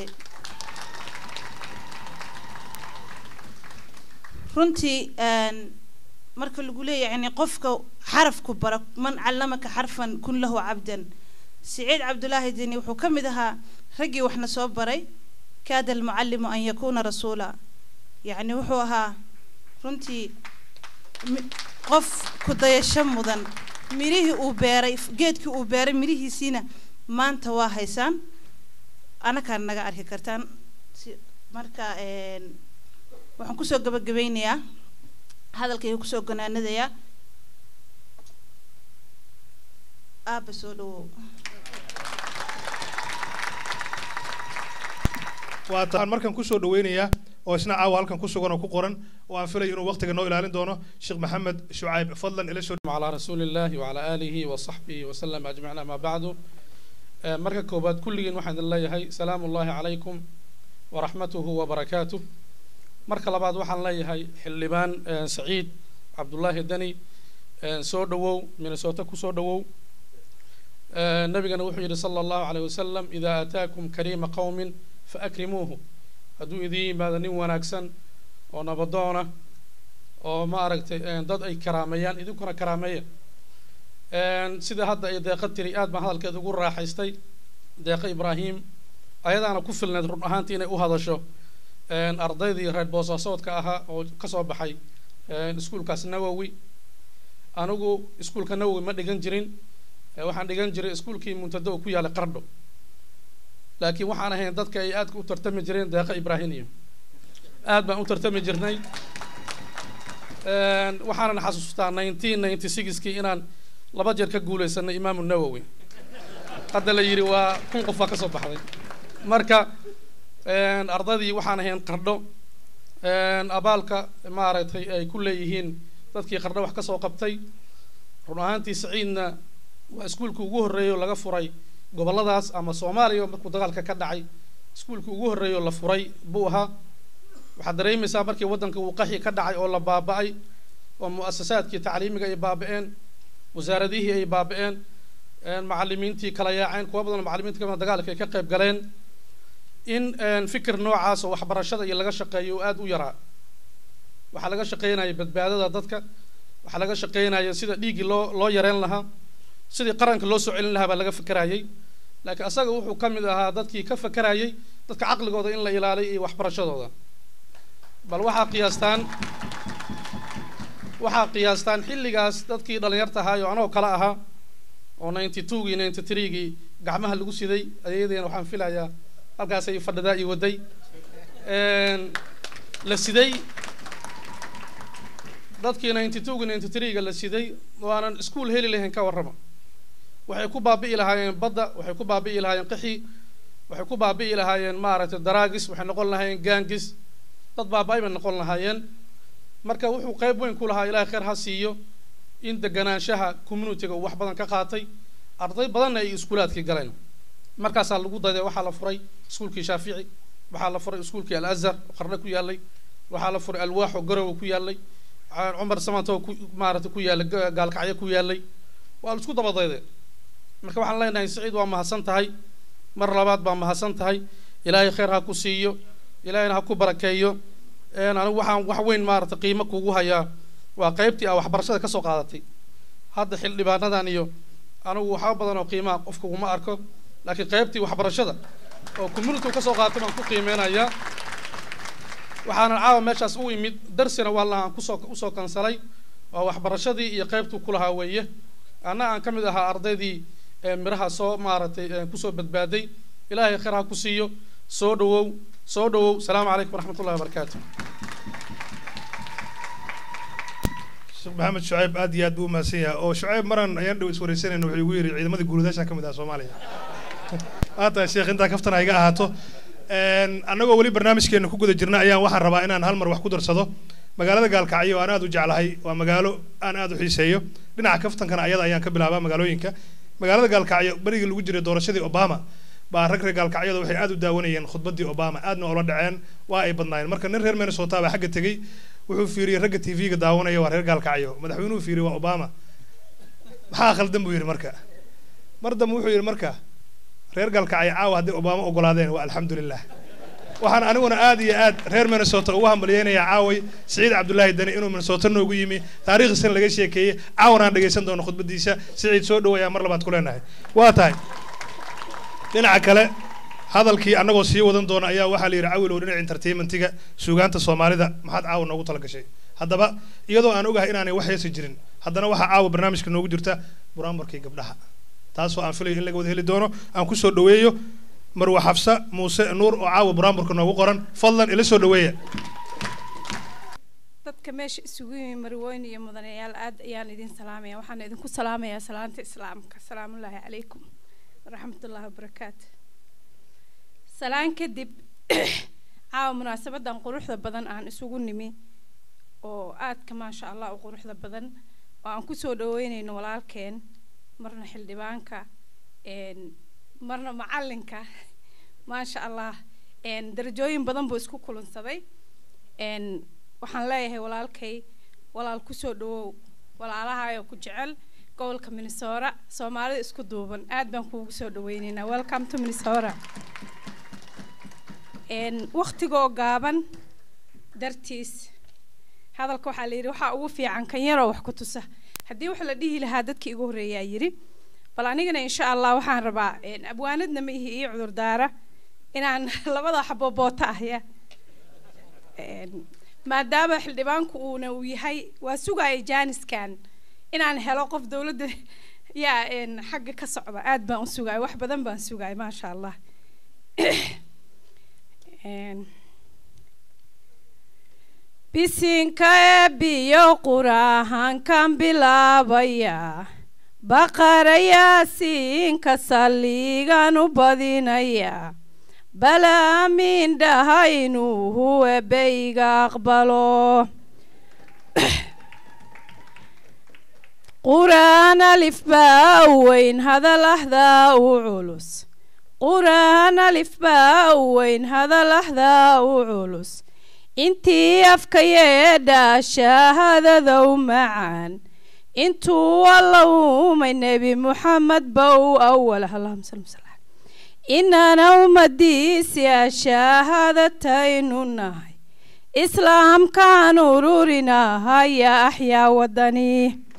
runtii een marka lagu leeyahay yani qofka xarafku bara man callamaka xarfan kun lahu cabdan Saciid Cabdullaahi dini wuxuu ka mid ahaa ragii waxna soo baray kaada almuallimu an yakuna rasuula yani wuxuu ahaa runtii qof ku dayasho mudan mirihii uu beeray geedkii uu beeray mirihiisina maanta waa haysaan anakaan naga arki kartaan marka een waxaan ku soo gabagabeynayaa hadalkayga ku soo ganaanadayaa aaba soo dhawow waataan markan ku soo dhaweynayaa oo isna caawa halkan ku sugan oo ku qoran oo aan filay inuu waqtiga noo ilaalin doono Sheekh Maxamed Shucayb fadlan ila soo على رسول الله وعلى آله وصحبه وسلم أجمعين ما بعد مركز كوبات كل واحد الله يهي سلام الله عليكم ورحمته وبركاته مركز لبعض واحد الله يهي حلبان سعيد عبد الله الدني سودو من صوتك سودو النبي كان وحي صلى الله عليه وسلم إذا أتاكم كريم قوم فأكرموه هدو إذي بعد نيو وناكسن ونبضونا وما أركت ضد أي كراميان إذا كنا كرامية سيدا هذا أي دقة تريات ما هذا الكذا يقول راح يستي دقة إبراهيم أيضا أنا كفل ندر هانتين أو هذا شو أرضي ذي رد بوصة صوت كأها أو كصوب حي سكول كاس النووي anigu iskuulka Nawowi ma dhigan jirin waxaan dhigan jiray iskuulkii Muntada oo ku yaala Qardho laakiin waxaan ahayn dadka ay aad u tartami jireen Deeqa Ibraahin iyo aad baan u tartami jirnay een waxaan xasuustaa nineteen ninety-six kii inaan laba jeer ka guuleysanay Imaam Nawawi hadda la yiri waa kun qof ka soo baxday marka een ardadii waxaan ahayn Qardho een abaalka maaragtay ay ku leeyihiin dadkii Qardho wax ka soo qabtay run ahaantii Saciidna waa iskuulkii ugu horeeyay laga furay goboladaas ama Soomaaliya markuu dagaalka ka dhacay iskuulkii ugu horeeyay la furay buu ahaa waxa dareemaysaa markii wadanka uu qaxi ka dhacay oo la baaba'ay oo muassasaadkii tacliimiga ay baaba'een wasaaradihii ay baaba'een een macallimiintii kala yaaceen kuwa badan macallimiinta kama dagaalka ay ka qayb galeen in een fikir noocaas oo waxbarashada iyo laga shaqeeyo aad u yaraa waxa laga shaqeynayay badbaadada dadka waxa laga shaqeynayay sida dhiigi loo loo yareen lahaa sidii qaranka loo soo celin lahaa baa laga fikirayay laakiin asaga wuxuu ka mid ahaa dadkii ka fikirayay dadka caqligooda in la ilaaliyo iyo waxbarashadooda bal waxa qiyaastaan waxa qiyaastaan xilligaas dadkii dhalinyarta ahaa oo anoo kala ahaa oo ninety-two gii ninety-three gii gacmaha lagu siday ayadeena waxaan filayaa halkaas ay fadhida iyo waday een la siday dadkii ninety-two gii ninety-three ga la siday waanan iskuul heli lahayn ka warrama waxay ku baabi'i lahaayeen badda waxay ku baabi'i lahaayeen qixi waxay ku baabi'i lahaayeen maaragtay daraagis waxay noqon lahaayeen gaangis dad baaba'ay bay noqon lahaayeen marka wuxuu qayb weyn ku lahaa Ilaahay khayr ha siiyo in deganaanshaha community-ga wax badan ka qaatay arday badan ay iskuulaadkii galeen markaas lagu daday waxa la furay iskuulkii Shaafici waxa la furay iskuulkii Al-Azhar Qardho ku yaalay waxa la furay Alwaax oo Garowe ku yaalay Umar Samato maaragtay ku yaalay Gaalkacyo ku yaalay waa la isku dabadayday marka waxaan leenahay Saciid waa mahadsan tahay mar labaad baa mahadsan tahay Ilaahay khayr ha ku siiyo Ilaahayna ha ku barakeeyo een anigu waxaan wax weyn maaragtay qiimo kugu hayaa waa qaybtii aan waxbarashada ka soo qaadatay hadda xildhibaanadan iyo anigu waxa badan oo qiimaha qofka uma arko laakiin qaybtii waxbarashada oo community ka soo qaadatay baan ku qiimeynayaa waxaan caawa meeshaas u imid darsina wallahi ku soo u soo kansalay waa waxbarashadii iyo qaybtu ku lahaa weeye ana aan kamid ahaa ardaydii miraha soo maaragtay ku soo badbaaday Ilaahay khayr ha ku siiyo soo dhawow soo dhawow salaamu calaykum waraxmatullaahi wabarakaatuh maxamed Shucayb aad iyo aad buu mahadsan yahay oo Shucayb maran ayaan dhow iswareysanayna wuxuu igu yiri ciidamadii guuladasha kamid ah Soomaaliya aata sheekh inta kaftana iga ahaato een anagoo wali barnaamijkeena ku guda jirna ayaan waxaan rabaa inaan hal mar wax ku darsado magaalada Gaalkacyo aan aad u jeclahay waa magaalo aan aad u xiiseeyo dhinaca kaftankana ayada ayaan ka bilaabaa magaalooyinka magaalada Gaalkacyo barigii lagu jiray doorashadii Obama baa rag reer Gaalkacyada waxay aad u daawanayeen khudbadii Obama aadna oo la dhaceen waa ay badnaayeen marka nin reer Minnesota baa xagga tagay wuxuu fiiriyay ragga T V-ga daawanaya waa reer Gaalkacyo madaxweynuhu fiiriyay waa Obama maxaa khaldan buu yiri marka mardam wuxuu yiri marka reer Gaalkacyo caawa hadii Obama ogolaadeen waa alxamdulillah waxaan aniguna aad iyo aad reer Minnesota ugu hambalyeynaya caaway Saciid Cabdullaahi Dani inuu Minnesota noogu yimi taariikhdiisa laga sheekeeyay caawana aan dhageysan doono khudbadiisa Saciid soo dhaweeyaa mar labaad ku leenahay waa tahay dhinaca kale hadalkii anagoo sii wadan doona ayaa waxa la yiri cawil oo dhinaca entertainment-ga suugaanta Soomaalida maxaad caawa noogu tala gashay haddaba iyadoo aan ogahay inaanay wax heesi jirin haddana waxa caawa barnaamijka noogu jirta buraambarkii gabdhaha taasoo aan filayo in laga wada heli doono aan ku soo dhaweeyo Marwa Xafsa Muuse Nuur oo caawa buraambarka noogu qoran fadlan ila soo dhaweeya dadka meesha isugu yimid marweyn iyo mudanayaal aad ayaan idin salaamaya waxaan idinku salaamayaa salaanta islaamka salaamu alayhi calaykum waraxmatullaahi wabarakaatuh salaan kadib caawa munaasabadan quruxda badan aan isugu nimi oo aadka maasha Allah u quruxda badan oo aan ku soo dhaweynayno walaalkeen marna xildhibaanka een marna macalinka maasha Allah een darajooyin badan buu isku kulansaday een waxaan leeyahay walaalkay walaal ku soo dhawow walaalaha ku jecel gobolka Minnesota Soomaalida isku duuban aad baan kuugu soo dhaweynaynaa welcome to Minnesota een waqtigo gaaban dartiis hadalka waxa la yiri waxa ugu fiican kan yar oo wax ku tusa hadii wax la dhihi lahaa dadkii ugu horeeyay yiri bal anigana insha Allah waxaan rabaa een abwaanadna ma ihi iyo cudur daara inaan labada xabo boota ah ya een maadaama xildhibaanku uu yahay waa sugay jaaniskan inaan helo qof dowladda yaa een xagga ka socda aad baan u sugaay wax badan baan sugaay maasha allah een bisinka biyo quraankan bilaabaya baqaraya siinka saligan u badinaya bala min dhahaynu huwa bayga aqbalo قرآن ألف باء وين هذا لحظة وعلوس قرآن ألف باء وين هذا لحظة وعلوس انتي أفكي داشا هذا ذو معان انتو والله من النبي محمد بو أول اللهم صل وسلم إن نوم الديس يا شهادتين النهي إسلام كان أرورنا هيا أحيا ودني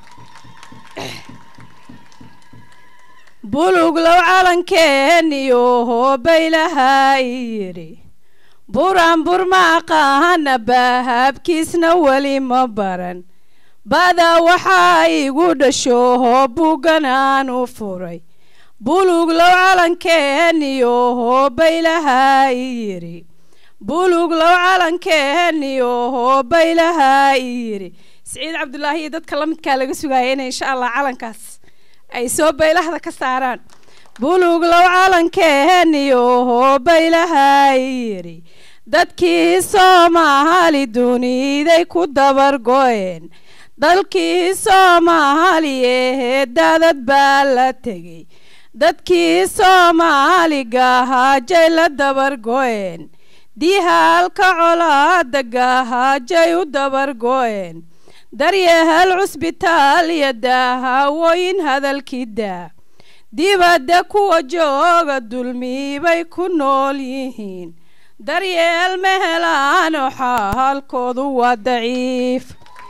بلوغ لو علن كينيو بيلها يري بران برما قاهنا بهاب كيسنا ولي مبارن بادا وحاي قود شوه بوغنان وفوري بلوغ لو علن كينيو بيلها يري بلوغ لو علن كينيو بيلها يري سعيد عبد الله يدد كلمت كالغ سوغايين ان شاء الله علن كاس ay soo baylaha ka saaraan buluug law calankeeniyo baylaha yiri dadkii Soomaali duniday ku dabar go'een dalkii Soomaaliye dadad baa la tegay dadkii Soomaaliga haajay la dabar go'een dihalka colaada gahaajay u dabar go'een daryahal cusbitaal yadaha wayn hadalkida dibadda kuwa jooga dulmi bay ku nool yihiin daryeel ma helaan xaalkoodu waa daciif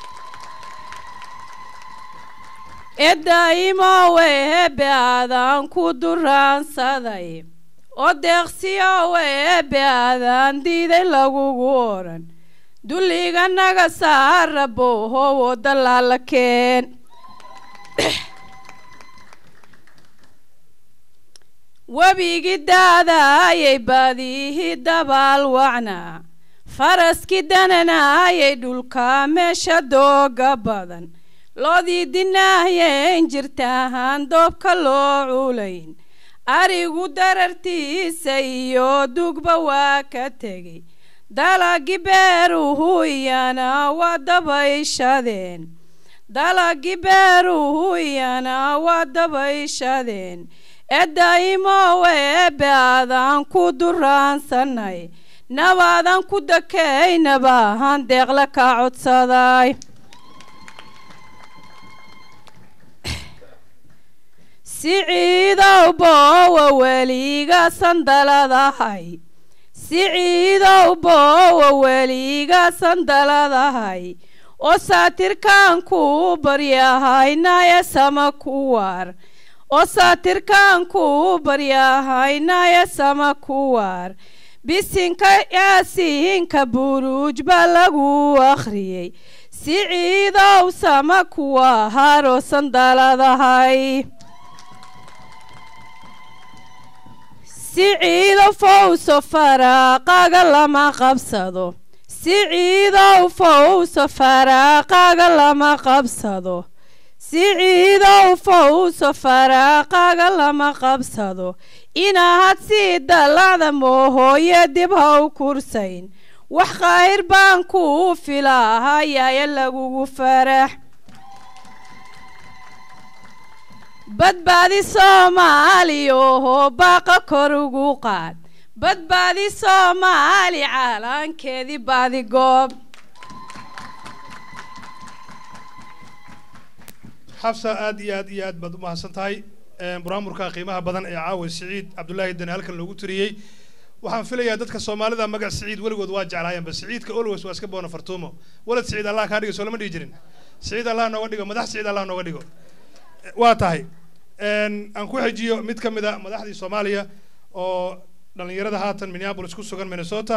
edaimo weebe aadaan ku duraansaday oo deeqsiyo weebe aadaan diiday lagugu oran duliga naga saarabo oo dalaala keen wabigi daadayay badihi dabaal wacna faraski dananayay dhulka meesha dooga badan loodii dinaayeen jirtaan doobka loo culayn arigu darartiisa iyo dugba waa ka tegay dalagi beeruhu iyana waa dabayshadeen dalagi beeruhu iyana waa dabayshadeen edaimo weebe aadaan ku duraansanay nabaadan ku dakaynabahan deeqla ka codsaday siciidow boowa weliga sandaladahay siciidow boowa weliga sandaladahay oo saatirkaan ku baryahaynaya sama kuwar oo saatirkaan ku baryahaynaya sama kuwar bisinka yaasiinka buruuj baa lagu akhriyey siciidow sama kuwa haro sandaladahay siciidow fowso faraaqaga lama qabsado siciidow fowso faraaqaga lama qabsado siciidow fowso faraaqaga lama qabsado inaad sii dalacda moohooye dib haw kursayn wax khayr baan ku filahayaa lagugu farax badbaadi Soomaaliyo baaqa kor ugu qaad badbaadi Soomaali calankeedii baadi goob xafsa aad iyo aad iyo aad baad u mahadsan tahay barnaamijka qiimaha badan ee caawa Siciid Cabdullaahi Dan halkan loogu tiriyay waxaan filayaa dadka Soomaalida magac Siciid waligood waa jeclaayeen bas Siciidka always waa iska boona fartuumo walad Siciid Allah ka dhigo Soomaali jirin Siciid Allah nooga dhigo madax Siciid Allah nooga dhigo waa tahay aan ku xajiyo mid kamid ah madaxdii Soomaaliya oo dhalinyarada haatan Minneapolis ku sugan Minnesota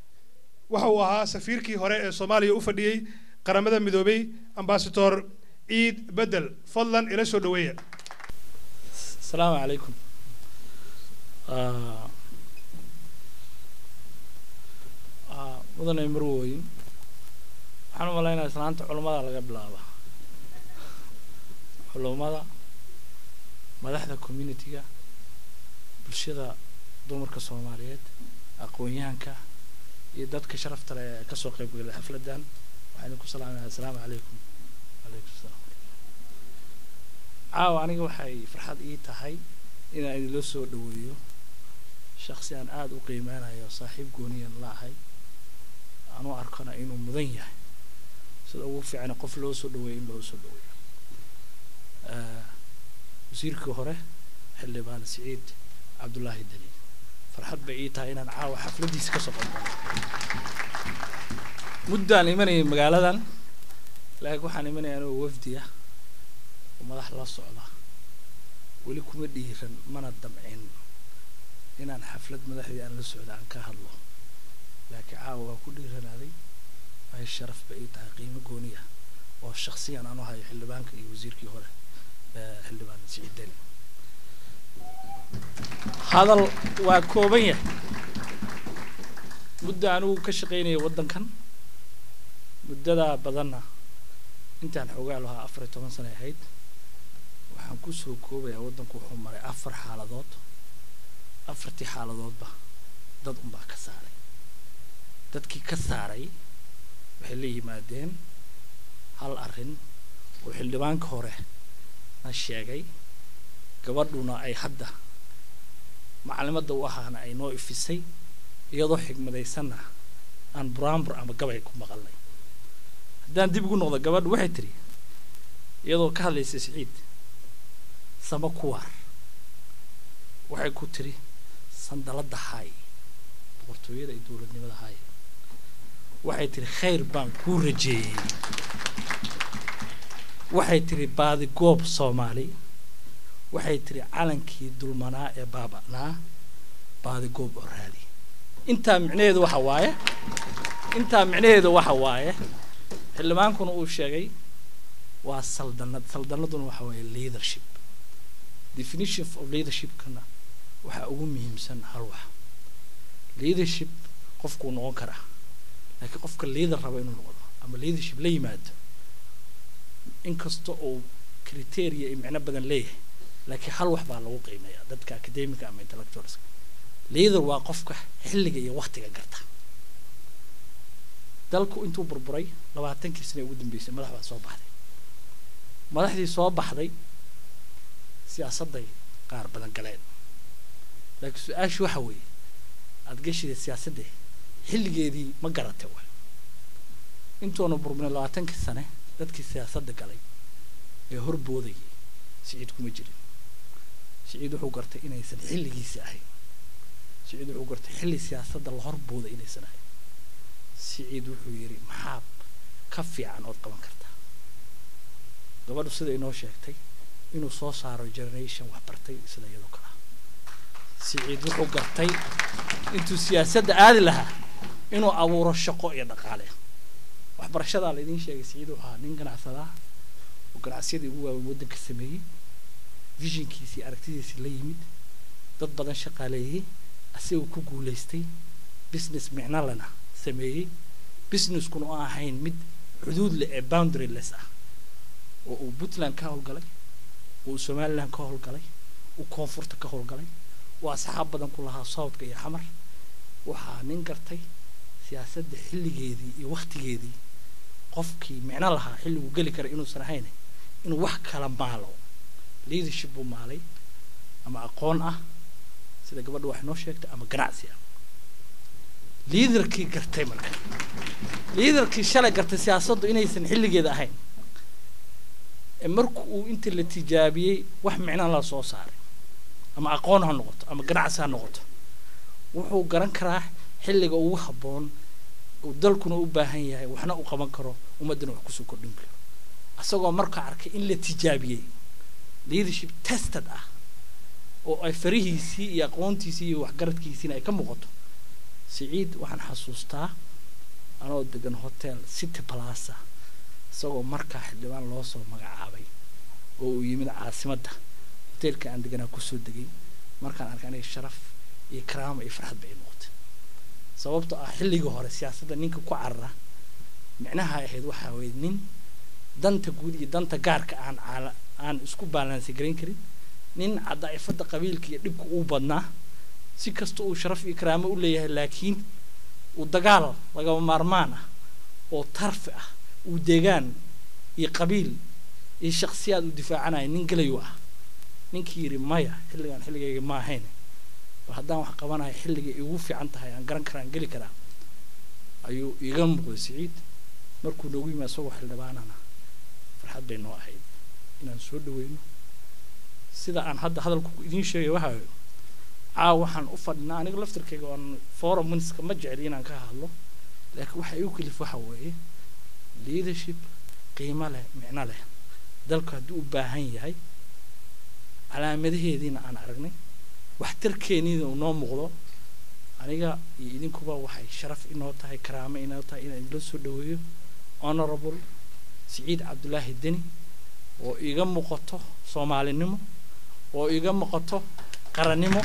waxa uu ahaa safiirkii hore ee Soomaaliya u fadhiyay qaramada midoobay ambassador ciid bedel fadlan ila soo dhaweeya. السلام عليكم. آه آه مدن مروين waxaan u maleynayaa islaanta culimada laga bilaabo culimada madaxda community-ga bulshada dumarka Soomaaliyeed aqoonyahanka iyo dadka sharafta leh ee ka soo qayb galay xafladan waxaan ku salaamayaa assalaamu calaykum. Alaykum salaam. caawa aniga waxay farxad ii tahay inaan idin la soo dhaweeyo shakhsi aan aad u qiimeynayo saaxiib gooniyan laahay aanu arkana inuu mudan yahay sida ugu fiican qof loo soo dhaweeyo in loo soo dhaweeyo ee wasiirkii hore xildhibaan Saciid Cabdullaahi Dani farxad bay ii tahay inaan caawa xafladiisa ka soo qayb galo muddaan imanay magaaladan laakiin waxaan imanay anoo wafdiya madax la socda wali kuma dhiiran mana damcin inaan xaflad madaxdii aan la socda aan ka hadlo laakiin caawa ku dhiiranaaday ay sharaf bay tahay qiimo gooni ah oo shakhsiyan aanu hayo xildhibaanka iyo wasiirkii hore xildhibaan Saciid Dani hadal waa kooban yahay muddo aanu ka shaqeynay wadankan muddada badanna intaan xogaa lahaa afar iyo toban sano ahayd waxaan ku soo koobayaa wadanku wuxuu maray afar xaaladood afartii xaaladoodba dad un baa ka saaray dadkii ka saaray waxay la yimaadeen hal arrin oo xildhibaanka hore na sheegay gabadhuna ay hadda macallimada u ahaana ay noo ifisay iyadoo xigmadaysanna aan buraanbur ama gabay ku maqalnay haddaan dib ugu noqdo gabadhu waxay tiri iyadoo ka hadlaysa Saciid sama kuwaar waxay ku tiri sandalada haay boqortooyada iyo dowladnimada haay waxay tiri khayr baan ku rajeeyay waxay tiri baadi goob Soomaali waxay tiri calankii dulmanaa ee baabanaa baadi goob oraadi inta micnaheedu waxa waaye inta micnaheedu waxa waaye xildhibaankuna uu sheegay waa saldanad saldanaduna waxa waaye leadership definition of leadership kana waxa ugu muhiimsan hal wax leadership qofku noqon kara laakiin qofka leader raba inuu noqdo ama leadership la yimaado inkastoo uu criteria iyo macna badan leeyahay laakiin hal wax baa lagu qiimeeyaa dadka academic ama intellectuals leader waa qofka xilliga iyo waqtiga garta dalku intuu burburay labaatankii sano ugu dambeysay madax baa soo baxday madaxdii soo baxday siyaasadday qaar badan galeen laakiin su'aashu waxa weeye aad gashida siyaasadda xilligeedii ma garatay way intoona burburay labaatankii sano dadkii siyaasadda galay ee horbooday Saciid kuma jirin Saciid wuxuu gartay inaysan xilligiisa ahayn Saciid wuxuu gartay xilli siyaasadda la horbooday inaysan ahayn Saciid wuxuu yiri maxaab ka fiican oo qaban karta gabadhu sida inoo sheegtay inuu soo saaro generation wax bartay sida iyadoo kale Saciid wuxuu gartay intuu siyaasadda aadi lahaa inuu abuuro shaqo iyo dhaqaale waxbarashada la idin sheegay Saciid waxa nin ganacsada oo ganacsiyada ugu waaweyn wadanka sameeyay visionkiisa aragtidiisa la yimid dad badan shaqaaleeyay asagoo ku guuleystay business micna lana sameeyay business kuna ahayn mid xuduud leh ee boundaryless ah oo uu Puntland ka howlgalay oo Somaliland ka howlgalay oo koonfurta ka howlgalay waa saxaab badan ku lahaa Southka iyo Xamar waxa nin gartay siyaasadda xilligeedii iyo waqtigeedii qofkii micna lahaa xilligu gali kara inuu san ahayn inuu wax kala maalo leadership u maalay ama aqoon ah sida gabadhu wax noo sheegtay ama ganacsi ah leaderkii gartay marka leaderkii shalay gartay siyaasaddu inaysan xilligeeda ahayn markuu uu inta la tijaabiyay wax micna la soo saaray ama aqoon ha noqoto ama ganacsi ha noqoto wuxuu garan karaa xilliga ugu haboon oo dalkuna u baahan yahay waxna u qaban karo ummadana wax ku soo kordhin karo asagoo marka arkay in la tijaabiyay leadership tested ah oo ay farihiisii iyo aqoontiisii iyo wax garadkiisina ay ka muuqato Saciid waxaan xasuustaa anoo degan hotel City Plaza isagoo markaa xildhibaan loo soo magacaabay oo uu yimid caasimadda hoteelka aan deganaa kusoo degay markaan arkay aniga sharaf iyo karaamo iyo farxad bay noqotay sababtoo ah xilligii hore siyaasadda ninka ku carara micnaha ahayd waxaa weeye nin danta guud iyo danta gaarka aan aan isku balance garan karin nin cadaa'ifada qabiilka iyo dhibka uu badnaa si kasta uu sharaf iyo karaamo u leeyahay laakiin uu dagaal laga maarmaan ah oo tarf ah uu deegaan iyo qabiil iyo shakhsiyaad u difaacanay nin galayo ah ninkii yiri maya xilligan xilligayga ma ahayn bal haddaan wax qabanayo xilligay igu fiican tahay aan garan karaan gali karaa ayuu iga muuqday Siciid markuu noogu yimaado isagoo xildhibaanana farxad bay noo ahayd inaan soo dhaweyno sida aan hadda hadalku idiin sheegay waxa aa waxaan u fadhinaa aniga laftirkayga oo forum minister ma jecel inaan ka hadlo laakiin waxa uu kalif waxa weeye leadership qiimo leh micno leh dalka hadduu u baahan yahay calaamadaheediina aan aragnay waxtarkeeniina uu noo muuqdo aniga iyo idinkuba waxay sharaf inoo tahay karaamo inoo tahay inaan la soo dhaweeyo honorable Siciid Cabdullaahi Deni oo iga muuqato Soomaalinimo oo iga muuqato qarannimo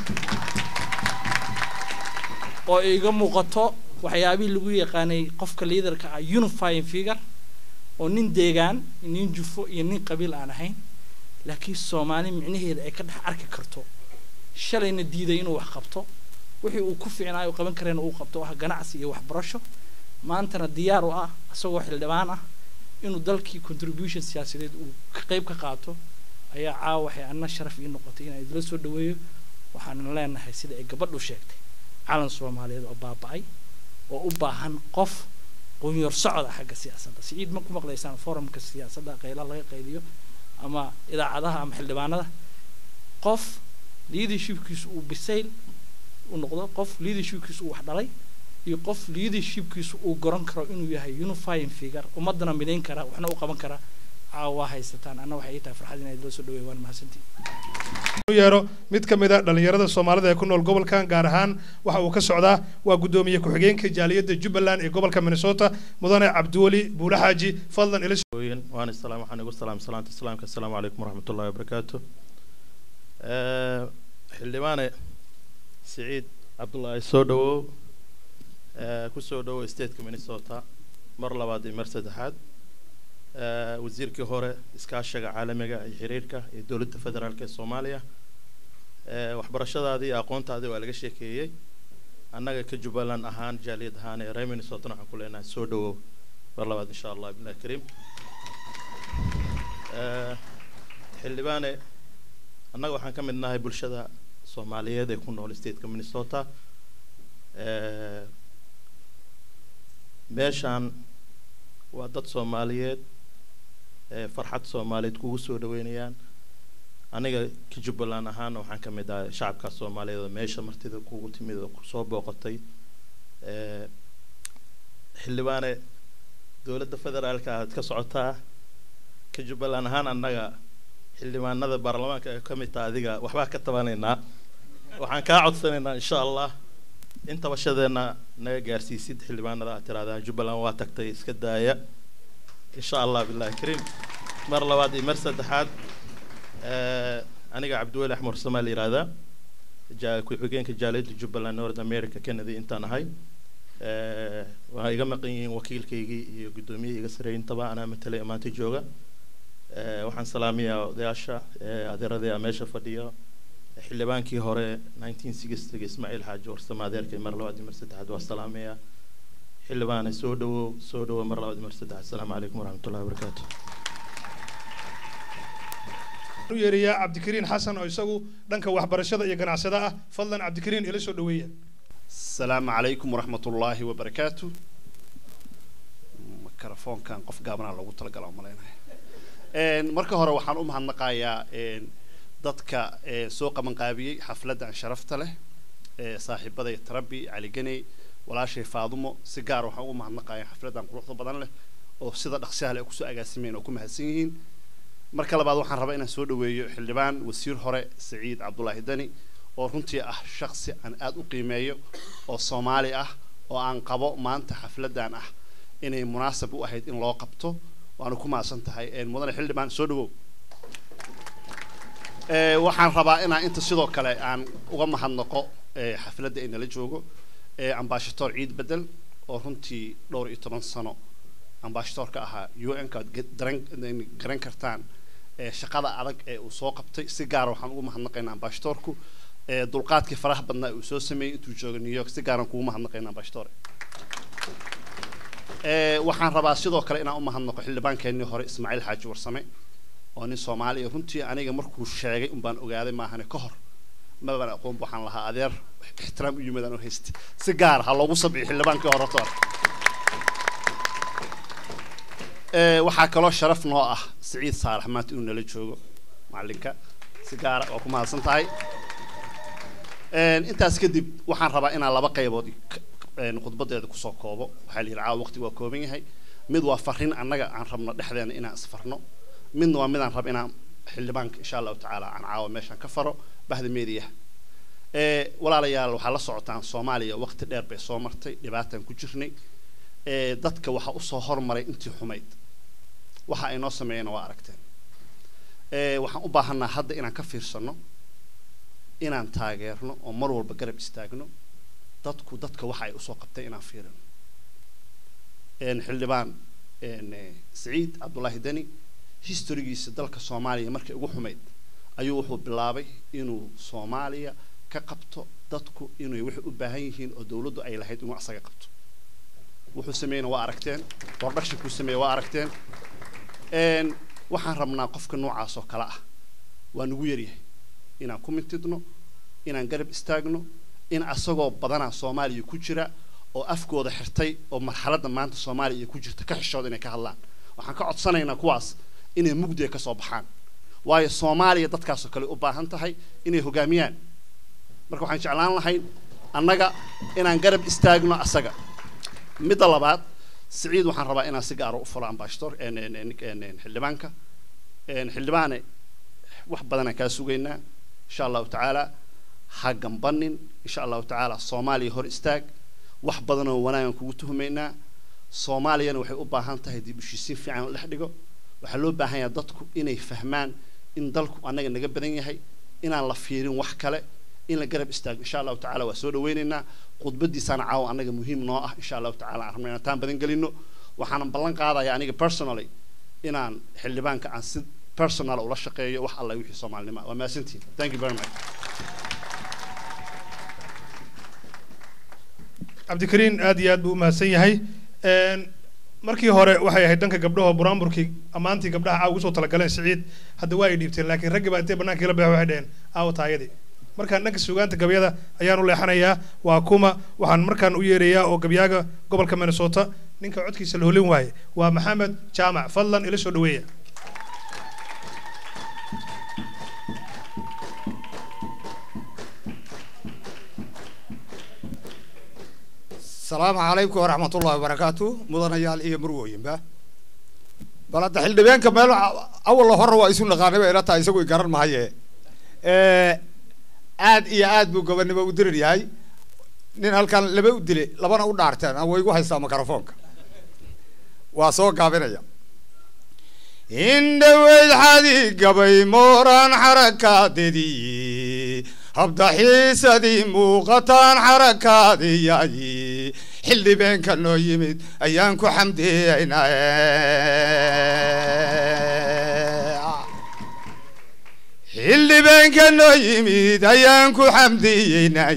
oo iga muuqato waxyaabii lagu yaqaanay qofka leaderka ah unifying figure oo nin deegaan nin jufo iyo nin qabiil aan ahayn laakiin Soomaali micnaheeda ay ka dhex arki karto shalayna diiday inuu wax qabto wixii uu ku fiicnaayo qaban kareen uu qabto wax ganacsi iyo waxbarasho maantana diyaar u ah asagoo xildhibaan ah inuu dalkii contribution siyaasadeed uu ka qayb ka qaato ayaa caawa waxay anna sharaf ii noqotay inaan idila soo dhaweeyo waxaan leenahay sida ay gabadhu sheegtay calan Soomaaliyeed oo baaba'ay oo u baahan qof qoyar socod xagga siyaasadda Siciid ma ku maqlaysaan forumka siyaasadda qayla laga qayliyo ama idaacadaha ama xildhibaanada qof leadershipkiisu uu bisayl uu noqdo qof leadershipkiisu uu wax dhalay iyo qof leadershipkiisu uu goran karo inuu yahay unifying figure ummadana midayn kara waxna u qaban kara caawa haysataan anna waxay tahay farxad inay la soo dhaweeyaan mahadsantii yeero mid ka mid ah dhalinyarada Soomaalida ee ku nool gobolkan gaar ahaan waxa uu ka socdaa waa gudoomiye ku xigeenka jaaliyadda Jubbaland ee gobolka Minnesota mudane Cabdiwali Buule Xaaji fadlan ila waan salaam waxaan ugu salaam salaanta salaamka assalaamu calaykum waraxmatullaahi wabarakaatuh ee xildhibaane Siciid Cabdullaahi soo dhawow ee ku soo dhawow state Minnesota mar labaad iyo mar saddexaad ee wasiirkii hore iskaashiga caalamiga ee xiriirka ee dawladda federaalka ee Soomaaliya ee waxbarashadaadii aqoontaadii waa laga sheekeeyay annaga ka Jubbaland ahaan jaaliyad ahaan ee reer Minnesota waxaan ku leenahay soo dhawow mar labaad insha Allah billahi kariim ee xildhibaane annaga waxaan ka mid nahay bulshada Soomaaliyeed ee ku nool state-ka Minnesota ee meeshan waa dad Soomaaliyeed ee farxad Soomaaliyeed kugu soo dhaweynayaan aniga ka Jubbaland ahaan waxaan ka mid ahay shacabka Soomaaliyeed meesha martida kugu timid oo soo booqatay ee xildhibaane dawladda federaalka aad ka socotaa ka Jubbaland ahaan annaga xildhibaanada baarlamaanka ee ka mid ah adiga waxba ka tabanaynaa waxaan ka codsanaynaa insha Allah inta bashadeena naga gaarsiisid xildhibaanada aad tiraadaan Jubbaland waa tagtay iska daaya insha Allah billahi kariim mar labaad iyo mar saddexaad ee aniga Cabdiwali Axmed Soomaali yiraahdaa jaa ku xigeenka jaaliyadda Jubbaland North America Canada intaan ahay ee waxa iga maqan yihiin wakiilkaygii iyo gudoomiyaha iga sareeyntaba ana matalay maanta jooga ee waxaan salaamiyaa odayaasha ee adeerada meesha fadhiyo xildhibaankii hore nineteen sixty Ismaaciil Xaaji Warsame adeerkay mar labaad iyo mar saddexaad waa salaamiyaa xildhibaane soo dhawow soo dhawow mar labaad iyo mar saddexaad assalaamu calaykum waraxmatullaahi wabarakaatuh u yeeriyaa Cabdikariin Xasan oo isagu dhanka waxbarashada iyo ganacsiyada ah fadlan Cabdikariin ila soo dhaweeya السلام عليكم ورحمة الله وبركاته ميكروفون كان قف قابنا لو قلت لك الأمر إن مركه هو روحان أم هالنقايا إن ضدك سوق من قابي حفلة عن شرفت له صاحب بدأ يتربي على جني ولا شيء فاضمه سيجار وحنا أم هالنقايا حفلة عن قروح بدن له وصيدا دخسها له كسوء جاسمين وكم هالسنين مركه بعد وحنا ربنا سود وحلبان وسير هراء سعيد عبد الله الدني oo runtii ah shakhsi aan aad u qiimeeyo oo Soomaali ah oo aan qabo maanta xafladan ah inay munaasab u ahayd in loo qabto waanu ku mahadsan tahay mudane xildhibaan soo dhawow waxaan rabaa inaan inta sidoo kale aan uga mahadnaqo xafladda ay nala joogo ambassador ciid bedel oo runtii dhowr iyo toban sano ambassadorka ahaa U N ka garan kartaan shaqada adag ee uu soo qabtay si gaar ah waxaan ugu mahadnaqaynaa ambassadorku dulqaadkii faraha badnaa uu soo sameeyay intuu joogo New York si gaar ah kugu mahadnaqaynaa ambassador waxaan rabaa sidoo kale inaan u mahadnaqo xildhibaankeenii hore Ismaaciil Xaaji Warsame oo nin Soomaaliya runtii aniga markuu sheegay un baan ogaaday maahane ka hor ma baan aqoon waxaan lahaa adeer ixtiraam u yimaadaan oo haysta si gaar ah loogu sabciyo xildhibaankii hore toor ee waxaa kaloo sharaf noo ah Saciid Saalax maanta inuu nala joogo macalinka si gaar ah oo ku mahadsan tahay een intaas kadib waxaan rabaa inaan laba qaybood een khudbadeeda ku soo koobo waxa la yiraahdaa waqti waa kooban yahay mid waa fariin annaga aan rabno dhexdeena inaan isfarno midna waa midaan rab inaan xildhibaanka insha Allah taala aan caawa meeshan ka faro bahda meediyaha ee walaalayaal waxa la socotaan Soomaaliya waqti dheer bay soo martay dhibaataan ku jirnay ee dadka waxa u soo hormaray intii xumayd waxa ay noo sameeyeen waa aragteen ee waxaan u baahanaa hadda inaan ka fiirsano inaan taageerno oo mar walba garab istaagno dadku dadka waxa ay u soo qabtay inaan fiirino een xildhibaan een Saciid Cabdullaahi Dani historygiisa dalka Soomaaliya markii ugu xumayd ayuu wuxuu bilaabay inuu Soomaaliya ka qabto dadku inuu wax u baahan yihiin oo dawladdu ay lahayd inuu asaga qabto wuxuu sameeyay waa aragteen production ku sameeyay waa aragteen een waxaan rabnaa qofka noocaas oo kala ah waa nagu yaryahay inaan ku mintidno inaan garab istaagno in asagoo badana Soomaaliya ku jira oo afkooda xirtay oo marxaladda maanta Soomaaliya ku jirta ka xishood inay ka hadlaan waxaan ka codsanaynaa kuwaas inay mugdiga ka soo baxaan waayo Soomaaliya dadkaas oo kale u baahan tahay inay hogaamiyaan marka waxaan jeclaan lahayn annaga inaan garab istaagno asaga midda labaad Saciid waxaan rabaa inaan si gaar ah u furo ambassador een een xildhibaanka een xildhibaane wax badan ka sugaynaa insha Allah taala ha gambanin insha Allah taala Soomaaliya hor istaag wax badan oo wanaag kugu tuhmeynaa Soomaaliyana waxay u baahan tahay dib u heshiisiin fiican la dhigo waxa loo baahan yahay dadku inay fahmaan in dalku anaga naga badan yahay inaan la fiirin wax kale in la garab istaago insha Allah taala waa soo dhaweynaynaa khudbadiisana caaw anaga muhiim noo ah insha Allah taala aan rabnaa taan badan galino waxaan ballan qaadayaa aniga personally inaan xildhibaanka aan si personal ula shaqeeyo wax alla wixii Soomaalnimo waa maasantiin thank you very much Cabdikariin aad iyo aad buu mahadsan yahay een markii hore waxay ahayd danka gabdhaha buraanburkii amaantii gabdhaha aa ugu soo tala galeen Saciid hadda waa ay dhiibteen laakiin ragga baa intee banaanka la baahay waxay dheen aaw taayadii markaan dhanka suugaanta gabyada ayaan u leexanayaa waa kuma waxaan markaan u yeerayaa oo gabyaaga gobolka Minnesota ninka codkiisa la holin waaye waa Maxamed Jaamac fadlan ila soo dhaweeya السلام عليكم ورحمة الله وبركاته مدن يال إيه مروين با بلاد حلبين كمال أول هرة ويسون لقانة إلى تايسوي قرن معي آد إيه آد بو قبل نبى ودير ياي نين هالكان لبى ودير لبنا ودارتنا أو يقول هيسا مكرفونك واسوق قابنا يا إن دوّد حدي قبل موران حركات دي هبدا حيسدي موقتان حركات ياي حلي بين كنو يمد أيانكو حمدي عينا حلي بين كنو يمد أيانكو حمدي عينا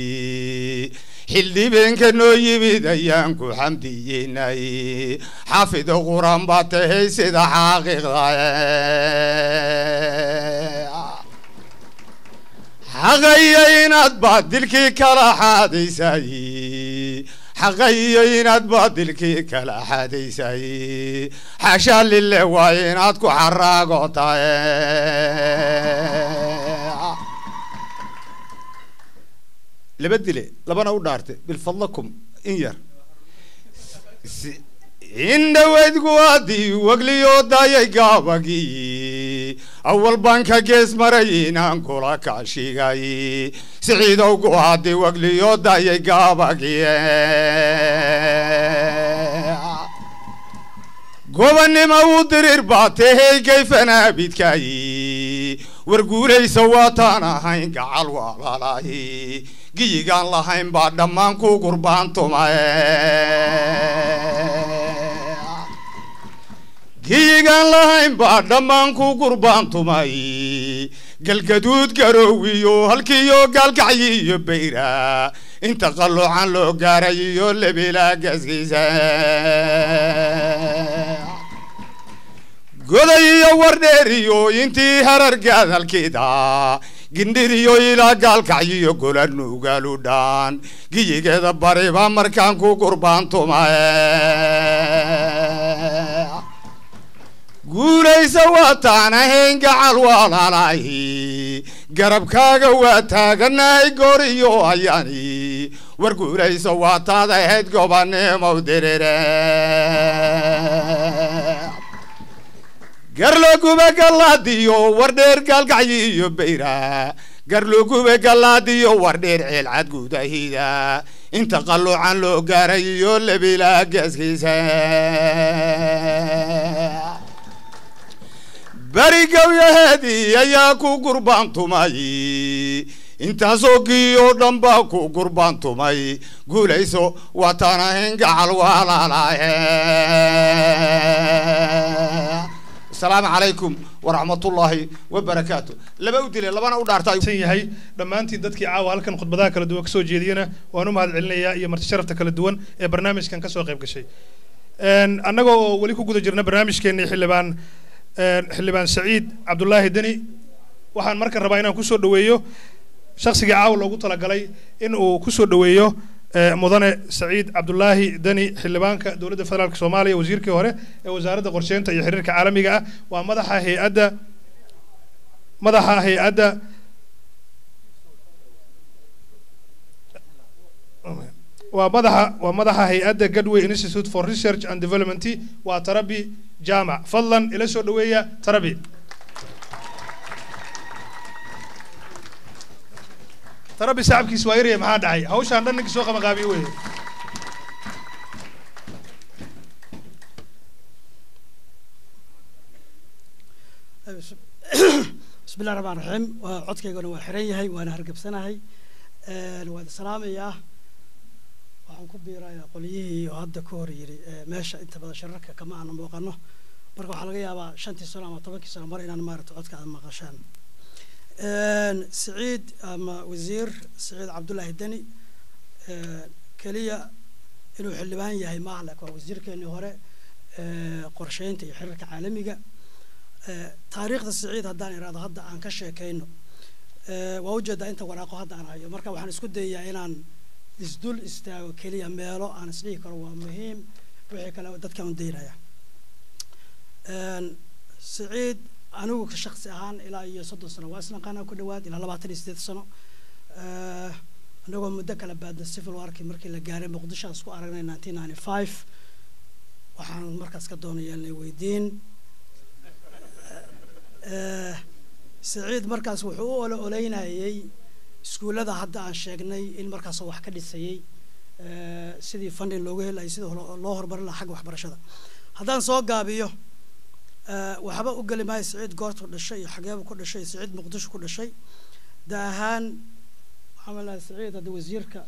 حلي بين كنو يمد أيانكو حمدي عينا حافظ قرآن باته سيدا حقيقة حقيقينات بادلكي كلا حادثاي حقيقينات بادلكي كلا حادثاي حاشا لله ويناتكو حراقوتاي لبدلي لبنا ودارتي بالفضلكم إنير إن دوّد قوادي وقليو داي قابقي أول بانكا جيس مريين أنكولا كاشيغاي سعيد وقوادي وقليو داي قابقي gobonnimo u diriir baa tahey gayfanaa bidkaayi war guulaysa waataan ahayn gacal walaalaahi giyigaan lahayn baa dhammaan ku gurbaantumae giyigaan lahayn baa dhammaan ku gurbaantumay galgaduud garoowiyo halkiiyo gaalkacyi iyo bayra inta qalloocan loo gaaray iyo lebilaa gaskiisa goday iyo wardheer iyo intii harar gaadalkeeda gindhir iyo ilaa gaalkacyi iyo golanuugaalu dhaan giyigeeda bariba markaan ku gurbaantumae guulaysa waataan ahayn gacal walaalaahi garabkaaga waa taaganahay goor iyo ayaani war guulaysa waataad ahayd gobonnimo dirire garlogube galaadiyo wardheer gaalkacyi iyo bayra garlogube galaadiyo wardheer ceelcad gudahida inta qalloocan loo gaaray iyo lebilaa gaskiisa barigowyahadii ayaa ku gurbaantumay intaasoo giiyoo dhan baa ku gurbaantumay guulayso waataan ahayn gacal walaalaahe asalaamu calaykum waraxmatullaahi wabarakaatu laba u dile labana u dhaartay yahay dhammaantiin dadkii caawa halkan khudbadaha kala duwan kasoo jeediyana waan u mahad celinayaa iyo marti sharafta kala duwan ee barnaamijkan kasoo qayb gashay annagoo oo weli ku guda jirna barnaamijkeennii xildhibaan xildhibaan saciid cabdullaahi deni waxaan markan rabaa inaan kusoo dhaweeyo shakhsigii caawa loogu talagalay in uu kusoo dhaweeyo mudane saciid cabdullaahi deni xildhibaanka dowladda federaalka soomaaliya wasiirkii hore ee wasaaradda qorsheynta iyo xiriirka caalamiga ah waa madaxa hay-adda madaxa hay-adda waa madaxa waa madaxa hay-adda Gadway Institute for Research and Development waa Tarabi jaamac fadlan ila soo dhaweeya Tarabi Tarabi saabkiis waa yaree maxaa dhacay hawshaan dhan ninkii soo qama qaabiyo weeye بسم الله الرحمن الرحيم وعدكيغنا waa xiran yahay waana hargabsanahay ee wada salaamaya waxaan ku biirayaa qoliyihii oo hadda ka hor yiri meesha inta badan shararka kama aan muuqano marka waxa laga yaabaa shantii sano ama tobankii sano mar inaan maarto codkaada maqashaan een Saciid ama wasiir Saciid Cabdullaahi Deni ee kaliya inuu xildhibaan yahay ma aha waa wasiirkeenii hore ee qorsheynta iyo xiriirka caalamiga taariikhda Saciid haddaan iraado hadda aan ka sheekayno ee waa ujeedaa inta waraaqo hadda aan hayo marka waxaan isku dayayaa inaan isdul istaago kaliya meelo aan isdhihi karo waa muhiim wixii kale dadka aan deyraya een Saciid anigu ka shakhsi ahaan ilaa iyo soddon sano waa isla qana ku dhawaad ilaa labaatan iyo siddeed sano ee anagoo muddo kala baadna civil warki markii la gaaray Muqdisho isku aragnay nineteen ninety-five waxaan markaas ka doonayaa inay weydiin ee Saciid markaas wuxuu u oleynayay iskuulada hadda aan sheegnay in markaas wax ka dhisayay ee sidii funding loogu helay sidoo loo hormarin lahaa xag waxbarashada haddaan soo gaabiyo ee waxba u gali maayo Saciid goortu dhashay iyo xageeba ku dhashay Saciid Muqdisho ku dhashay daahan waxaan Saciid hada wasiirka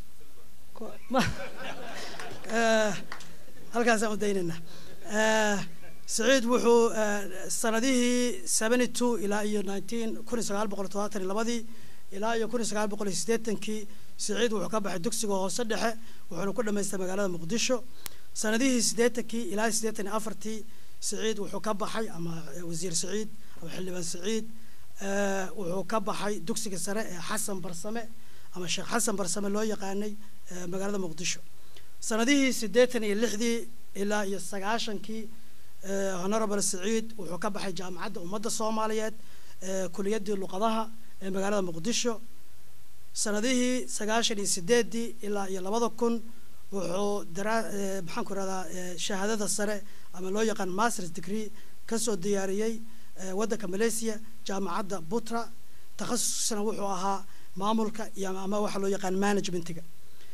ee halkaas aan u daynana ee Saciid wuxuu sanadihii seventy-two ilaa iyo nineteen kun sagaal boqol todobaatan iyo laba ilaa iyo kun sagaal boqol siddeetan kii Saciid wuxuu ka baxay dugsiga hoose dhexe wuxuuna ku dhameystay magaalada Muqdisho sanadihii siddeetan kii ilaa siddeetan iyo afar tii Saciid wuxuu ka baxay ama wasiir Saciid ama xildhibaan Saciid ee wuxuu ka baxay dugsiga sare ee Xasan Barsame ama Sheekh Xasan Barsame loo yaqaanay magaalada Muqdisho sanadihii siddeetan iyo lix ilaa iyo sagaashan kii honorable Saciid wuxuu ka baxay jaamacadda ummadda Soomaaliyeed ee kuliyadda luqadaha ee magaalada Muqdisho sanadihii sagaashan iyo siddeed ilaa iyo laba kun wuxuu maxaan ku radaa shahaadada sare ama loo yaqaan master's degree ka soo diyaariyay waddanka Malaysia jaamacadda Putra takhasusna wuxuu ahaa maamulka iyo ama waxa loo yaqaan managementiga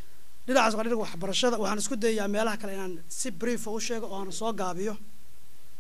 dhinacaas waa dhinaca waxbarashada waxaan isku dayayaa meelaha kale inaan si brief u sheego oo aan soo gaabiyo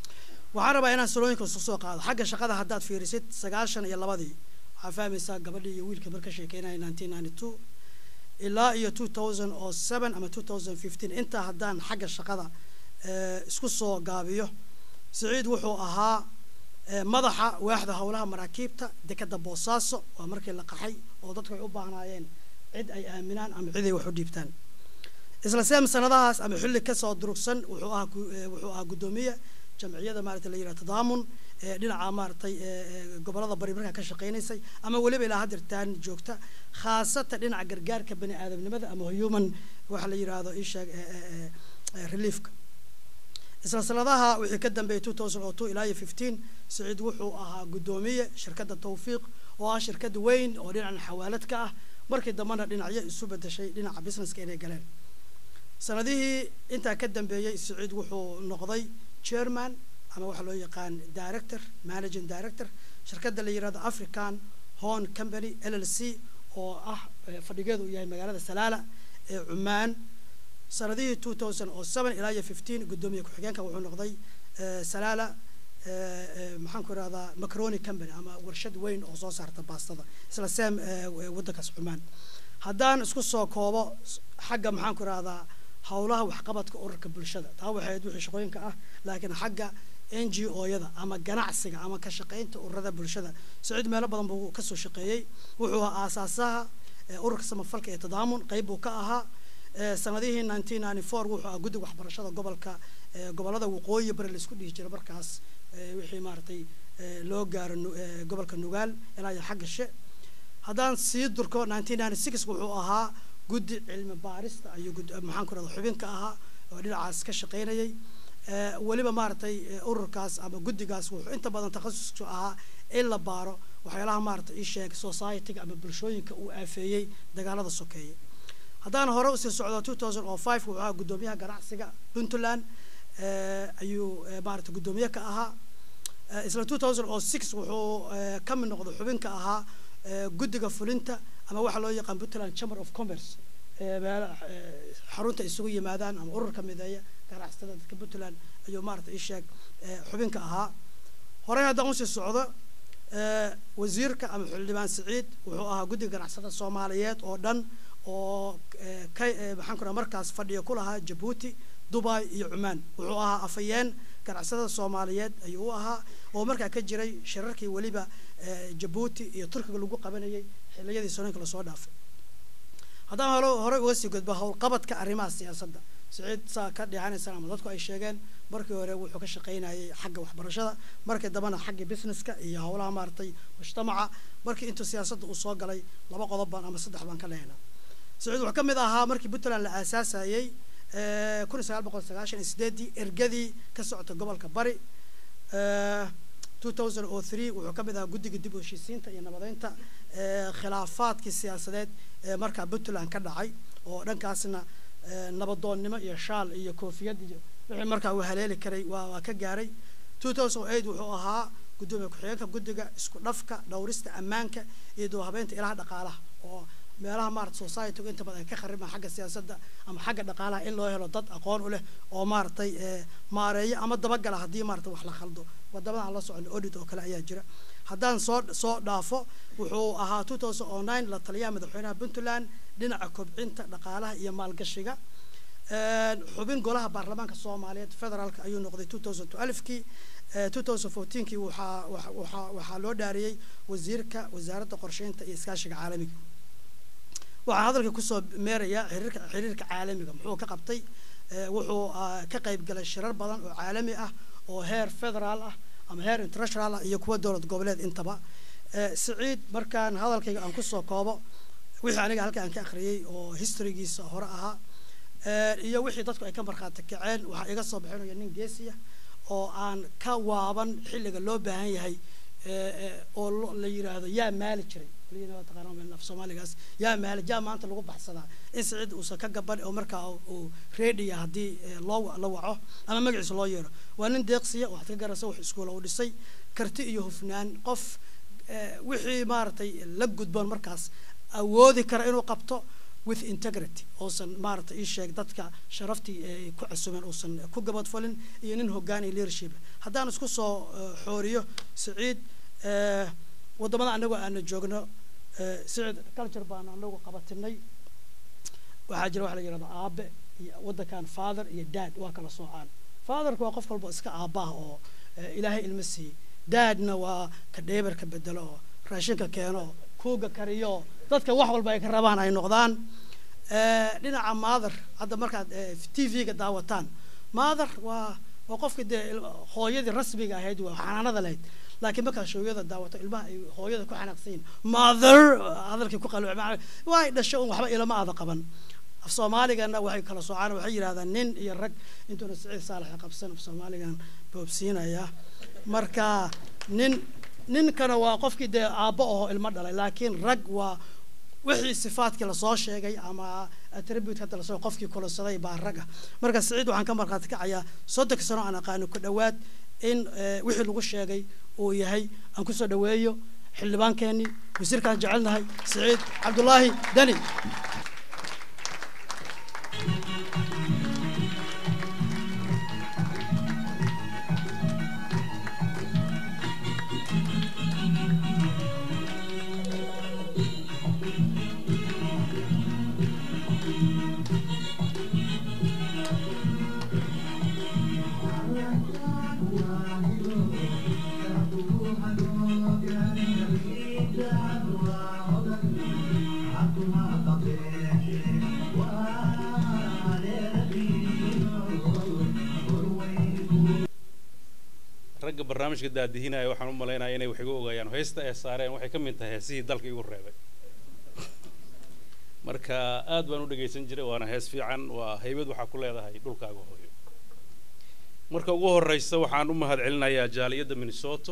waxaan rabaa inaan salooyinka isu soo qaado xagga shaqada haddaad fiirisid sagaashan iyo labadii waxaa fahmaysaa gabadhii iyo wiilka marka sheekeynaya nineteen ninety two ilaa iyo two thousand oo seven ama two thousand fifteen intaa haddaan xagga shaqada isku soo gaabiyo Saciid wuxuu ahaa madaxa waaxda howlaha maraakiibta dekada Boosaaso waa markii la qaxay oo dadku ay u baahnaayeen cid ay aaminaan ama cid ay wax u dhiibtaan isla seem sanadahaas ama xilli ka soo durugsan wuxuu ahaa wuxuu ahaa gudoomiye jamciyada maartay la yiraahdo tadaamun ee dhinaca maartay gobolada bari markaa ka shaqeynaysay ama waliba ilaa hadirtaan joogta khaasatan dhinaca gargaarka bani aadamnimada ama human waxa la yiraahdo ishaag reliefka isla sanadaha wixii ka dambeeyay two thousand two ilaa fifteen Saciid wuxuu ahaa gudoomiye shirkadda Tawfiiq oo ah shirkad weyn oo dhinaca xawaalad ka ah markii dambana dhinacyo isu bedeshay dhinaca businesska inay galeen sanadihii intaa ka dambeeyay Saciid wuxuu noqday chairman ama waxa loo yaqaan director managing director shirkadda la yiraahdo African Horn Company L L C oo ah fadhigeedu yahay magaalada Salaala ee Cumaan sanadihii two thousand seven ilaa fifteen gudoomiye ku xigeenka wuxuu noqday Salaala maxaan ku raahdaa macaroni company ama warshad weyn oo soo saarta baastada isla saam wadankaas Cumaan haddaan isku soo koobo xagga maxaan ku raahdaa howlaha waxqabadka ururka bulshada taa waxay wixii shaqooyinka ah laakiin xagga N G O-yada ama ganacsiga ama ka shaqeynta ururada bulshada Saciid meelo badan buu ka soo shaqeeyay wuxuu ahaa aasaasaha ururka samafalka ee tadaamun qayb uu ka ahaa sanadihii nineteen ninety-four wuxuu ahaa guddiga waxbarashada gobolka gobolada waqooyi bari la isku dhihi jiray markaas wixii maartay loo gaaro gobolka Nugaal ilaa xagga she haddaan sii durko nineteen ninety-six wuxuu ahaa guddi cilmi baarista ayuu maxaan ku radaa xubinka ahaa oo dhinacaas ka shaqeynayay waliba maartay ururkaas ama guddigaas wuxuu inta badan takhasusku ahaa in la baaro waxyaalaha maartay ii sheeg society-ga ama bulshooyinka uu aafeeyay dagaalada sokeeye haddaan hore u sii socdo two thousand five wuxuu ahaa gudoomiyaha ganacsiga Puntland ayuu maartay gudoomiye ka ahaa isla two thousand six wuxuu ka mid noqday xubinka ahaa guddiga fulinta ama waxa loo yaqaan Puntland Chamber of Commerce xarunta isugu yimaadaan ama ururka mideeya ganacsatada dadka Puntland ayuu maartay ishaag xubinka ahaa hore haddaan u sii socdo wasiirka ama xildhibaan Saciid wuxuu ahaa guddiga ganacsatada Soomaaliyeed oo dhan oo ka maxaan ku markaas fadhiyo ku lahaa Djibouti Dubai iyo Cumaan wuxuu ahaa afayeen ganacsatada Soomaaliyeed ayuu ahaa oo markaa ka jiray shirarkii waliba Djibouti iyo Turkiga lagu qabanayay xiliyadii sanadka la soo dhaafay haddaan hore hore uga sii gudbo howl qabadka arrimaha siyaasadda Saciid saa ka dhicanaysa ama dadku ay sheegeen markii hore wuxuu ka shaqeynayay xagga waxbarashada markii dambana xagga businesska iyo howlaha maartay mujtamaca markii intuu siyaasadda uu soo galay laba qodob baan ama saddex baan ka leeyahay Saciid wuxuu ka mid ahaa markii Puntland la aasaasayay kun iyo sagaal boqol sagaashan iyo sideed ergadii ka socota gobolka bari two thousand three wuxuu ka mid ahaa guddiga dib u heshiisiinta iyo nabadeynta khilaafaadkii siyaasadeed ee markaa Puntland ka dhacay oo dhankaasna nabadoonnimo iyo shaal iyo koofiyad iyo wixii markaa uu haleeli karay waa ka gaaray two thousand eight wuxuu ahaa gudoomiye ku xigeenka guddiga isku dhafka dhowrista ammaanka iyo doo habeynta ilaha dhaqaalaha oo meelaha maartay society-ga inta badan ka khariban xagga siyaasadda ama xagga dhaqaalaha in loo helo dad aqoon u leh oo maartay maareeyo ama dabagala haddii maartay wax la khaldo wadamada aan la socon audit oo kale ayaa jira haddaan soo soo dhaafo wuxuu ahaa two thousand nine la taliyaha madaxweynaha Puntland dhinaca kobcinta dhaqaalaha iyo maalgashiga xubin golaha baarlamaanka Soomaaliyeed federaalka ayuu noqday two thousand twelve kii two thousand fourteen kii waxaa waxaa waxaa loo dhaariyay wasiirka wasaaradda qorsheynta iyo iskaashiga caalamiga waxaa hadalka ku soo meeraya xiriirka xiriirka caalamiga muxuu ka qabtay wuxuu ka qayb galay shirar badan oo caalami ah oo heer federaal ah ama heer international ah iyo kuwa dowlad goboleed intaba Saciid markaan hadalkayga aan ku soo koobo wixii aniga halka aan ka akhriyay oo historygiisa hore ahaa iyo wixii dadku ay ka markhaati kaceen waxa iga soo bixinaya nin geesiya oo aan ka waaban xilliga loo baahan yahay oo la yiraahdo yaa maali jiray waliina taqaanaa meel af Soomaaligaas yaa maali jaa maanta lagu baxsadaa in Saciid uu ka gaban oo markaa uu ready hadii loo la waco ama magaciisa loo yeero waa nin deeqsiya wax ka garasay wax iskuul u dhisay karti iyo hufnaan qof wixii maartay la gudboon markaas awoodi kara inuu qabto with integrity uusan maaragtay ii sheeg dadka sharaftii ay ku casuumeen uusan ku gabadfalin iyo nin hoggaan iyo leadership haddaan isku soo xooriyo Saciid wadamada anagu aan joogno Saciid culture baan anagu qabatinay waxaa jira wax la yiraahdo aabe iyo wadankan father iyo dad waa kala soocaan fatherku waa qof walba iska aabaha oo ilaahay ilma siiyey dadna waa ka dheebarka bedelo raashinka keeno kuuga kariyo dadka wax walba ay ka rabaan ay noqdaan dhinaca mother hadda markaad T V-ga daawataan mother waa waa qofka hooyadii rasmiga ahayd waa xanaanada lahayd laakiin marka shooyada daawato ilmaha ay hooyada ku xanaaqsiin mother hadalkii ku qalooc way dhasho waxba ilama aada qaban af Soomaaligana waxay kala soocaan waxay yiraahdaan nin iyo rag intuuna Saciid Saalax qabsan af Soomaaligan boobsiinaya marka nin ninkana waa qofkii de aabbo oo ilmo dhalay laakiin rag waa wixii sifaadkii la soo sheegay ama attribute hadda la soo qofkii kulasaday baa raga marka Saciid waxaan ka marqaati kacayaa soddon sano aan aqaan ku dhawaad in wixii lagu sheegay uu yahay aan ku soo dhaweeyo xildhibaankeeni wasiirkaan jecelnahay Saciid Cabdullaahi Dani ragga barnaamijka daadihinaya waxaan u maleynayaa inay wax igu ogaayaan heesta ay saareen waxay ka mid tahay heesihii dalka igu reebay marka aad baan u dhageysan jiray waana hees fiican waa haybad waxa ku leedahay dhulkaaga hooyo marka ugu horeysa waxaan u mahad celinayaa jaaliyadda Minnesota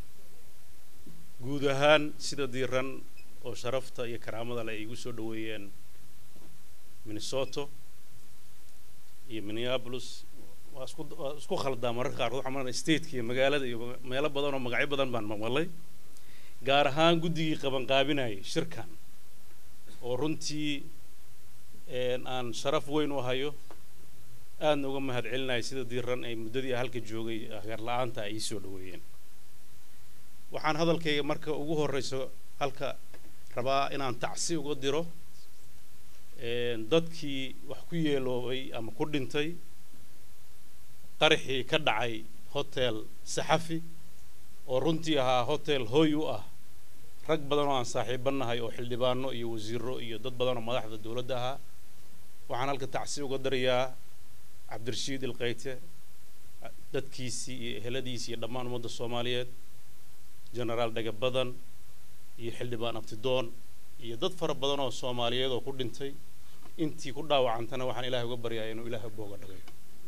guud ahaan sida diiran oo sharafta iyo karaamada leh ay igu soo dhaweeyeen Minnesota iyo Minneapolis waa isku isku khaldan mararka qaar waxa marna state iyo magaalada iyo meelo badan oo magacyo badan baan maqlay gaar ahaan guddigii qaban qaabinayay shirkan oo runtii een aan sharaf weyn u hayo aan uga mahad celinayo sida diiran ay muddadii halka joogay agar la'aanta ay soo dhaweeyeen waxaan hadalkayga marka ugu horeyso halka rabaa inaan tacsi uga diro een dadkii wax ku yeeloobay ama ku dhintay qarxii ka dhacay hotel Saxafi oo runtii ahaa hotel hooy u ah rag badan oo aan saaxiibanahay oo xildhibaano iyo wasiiro iyo dad badan oo madaxda dawladda ah waxaan halka tacsi uga dirayaa Cabdirashiid Ilqayte dadkiisii iyo eheladiisii iyo dhammaan ummadda Soomaaliyeed generaal Dhaga Badan iyo xildhibaan Abtidoon iyo dad fara badan oo Soomaaliyeed oo ku dhintay intii ku dhaawacantana waxaan Ilaahay uga baryayaa inuu Ilaahay booga dhagayo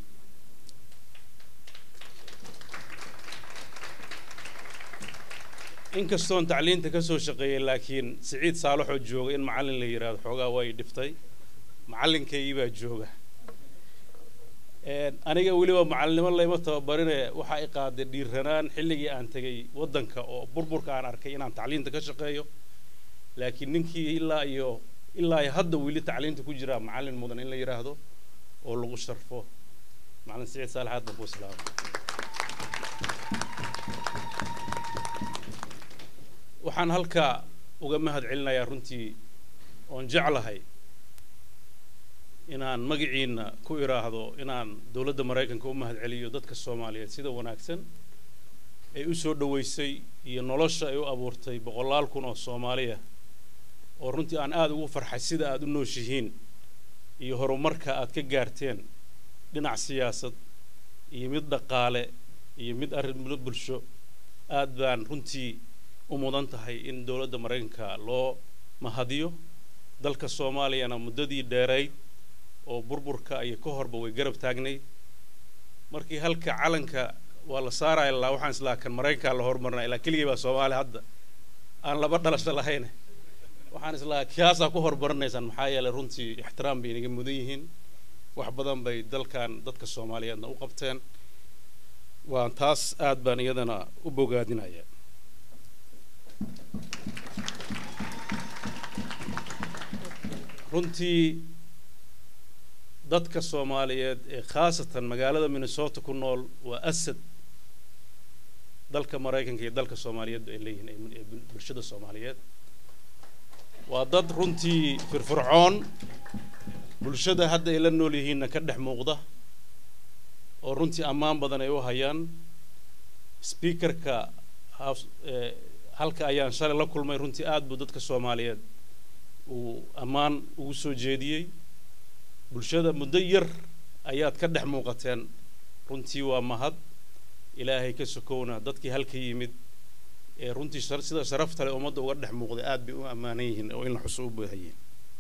inkastoo tacliinta ka soo shaqeeyay laakiin Saciid Saalax oo jooga in macallin la yiraahdo xogaa way dhiftay macallinkayga baa jooga een aniga waliba macallinimo layma tababarine waxa ay qaaday dhiiranaan xilligii aan tagay wadanka oo burburka aan arkay inaan tacliinta ka shaqeeyo laakiin ninkii ilaa iyo ilaa hadda wali tacliinta ku jira macallin mudan in la yiraahdo oo lagu sharfo macallin Saciid Saalax aad buu salaam waxaan halka uga mahad celinayaa runtii oon jeclahay inaan magaciina ku iraahdo inaan dawladda Mareykanka u mahad celiyo dadka Soomaaliyeed sida wanaagsan ay u soo dhaweysay iyo nolosha ay u abuurtay boqolaal kun oo Soomaaliya oo runtii aan aad ugu farxay sida aad u nooshihiin iyo horumarka aad ka gaarteen dhinac siyaasad iyo mid dhaqaale iyo mid arrimo bulsho aad baan runtii u mudan tahay in dawladda Mareykanka loo mahadiyo dalka Soomaaliyana muddadii dheeray oo burburka ay ka horba way garab taagnay markii halka calanka waa la saaray ilaa waxaan islaa kan Mareykanka la hormarnaa ilaa kaliya baa Soomaali hadda aan laba dhalasho lahayn waxaan islaa kiyaasa ku horbaranaysan maxaa yeelay runtii ixtiraam bay inaga mudan yihiin wax badan bay dalkan dadka Soomaaliyeedna u qabteen waan taas aad baan iyadana u bogaadinayaa runtii dadka Soomaaliyeed ee khaasatan magaalada Minnesota ku nool waa asad dalka Mareykanka iyo dalka Soomaaliyeed ay leeyihiin ee bulshada Soomaaliyeed waa dad runtii firfircoon bulshada hadda ay la nool yihiinna ka dhex muuqda oo runtii ammaan badan ay u hayaan speakerka halka ayaan shalay la kulmay runtii aad buu dadka Soomaaliyeed uu ammaan ugu soo jeediyey bulshada muddo yar ayaad ka dhex muuqateen runtii waa mahad ilaahay ka sokowna dadkii halka yimid ee runtii sida sharafta leh ummadda uga dhex muuqday aad bay u ammaanan yihiin oo in la xuso u baahayeen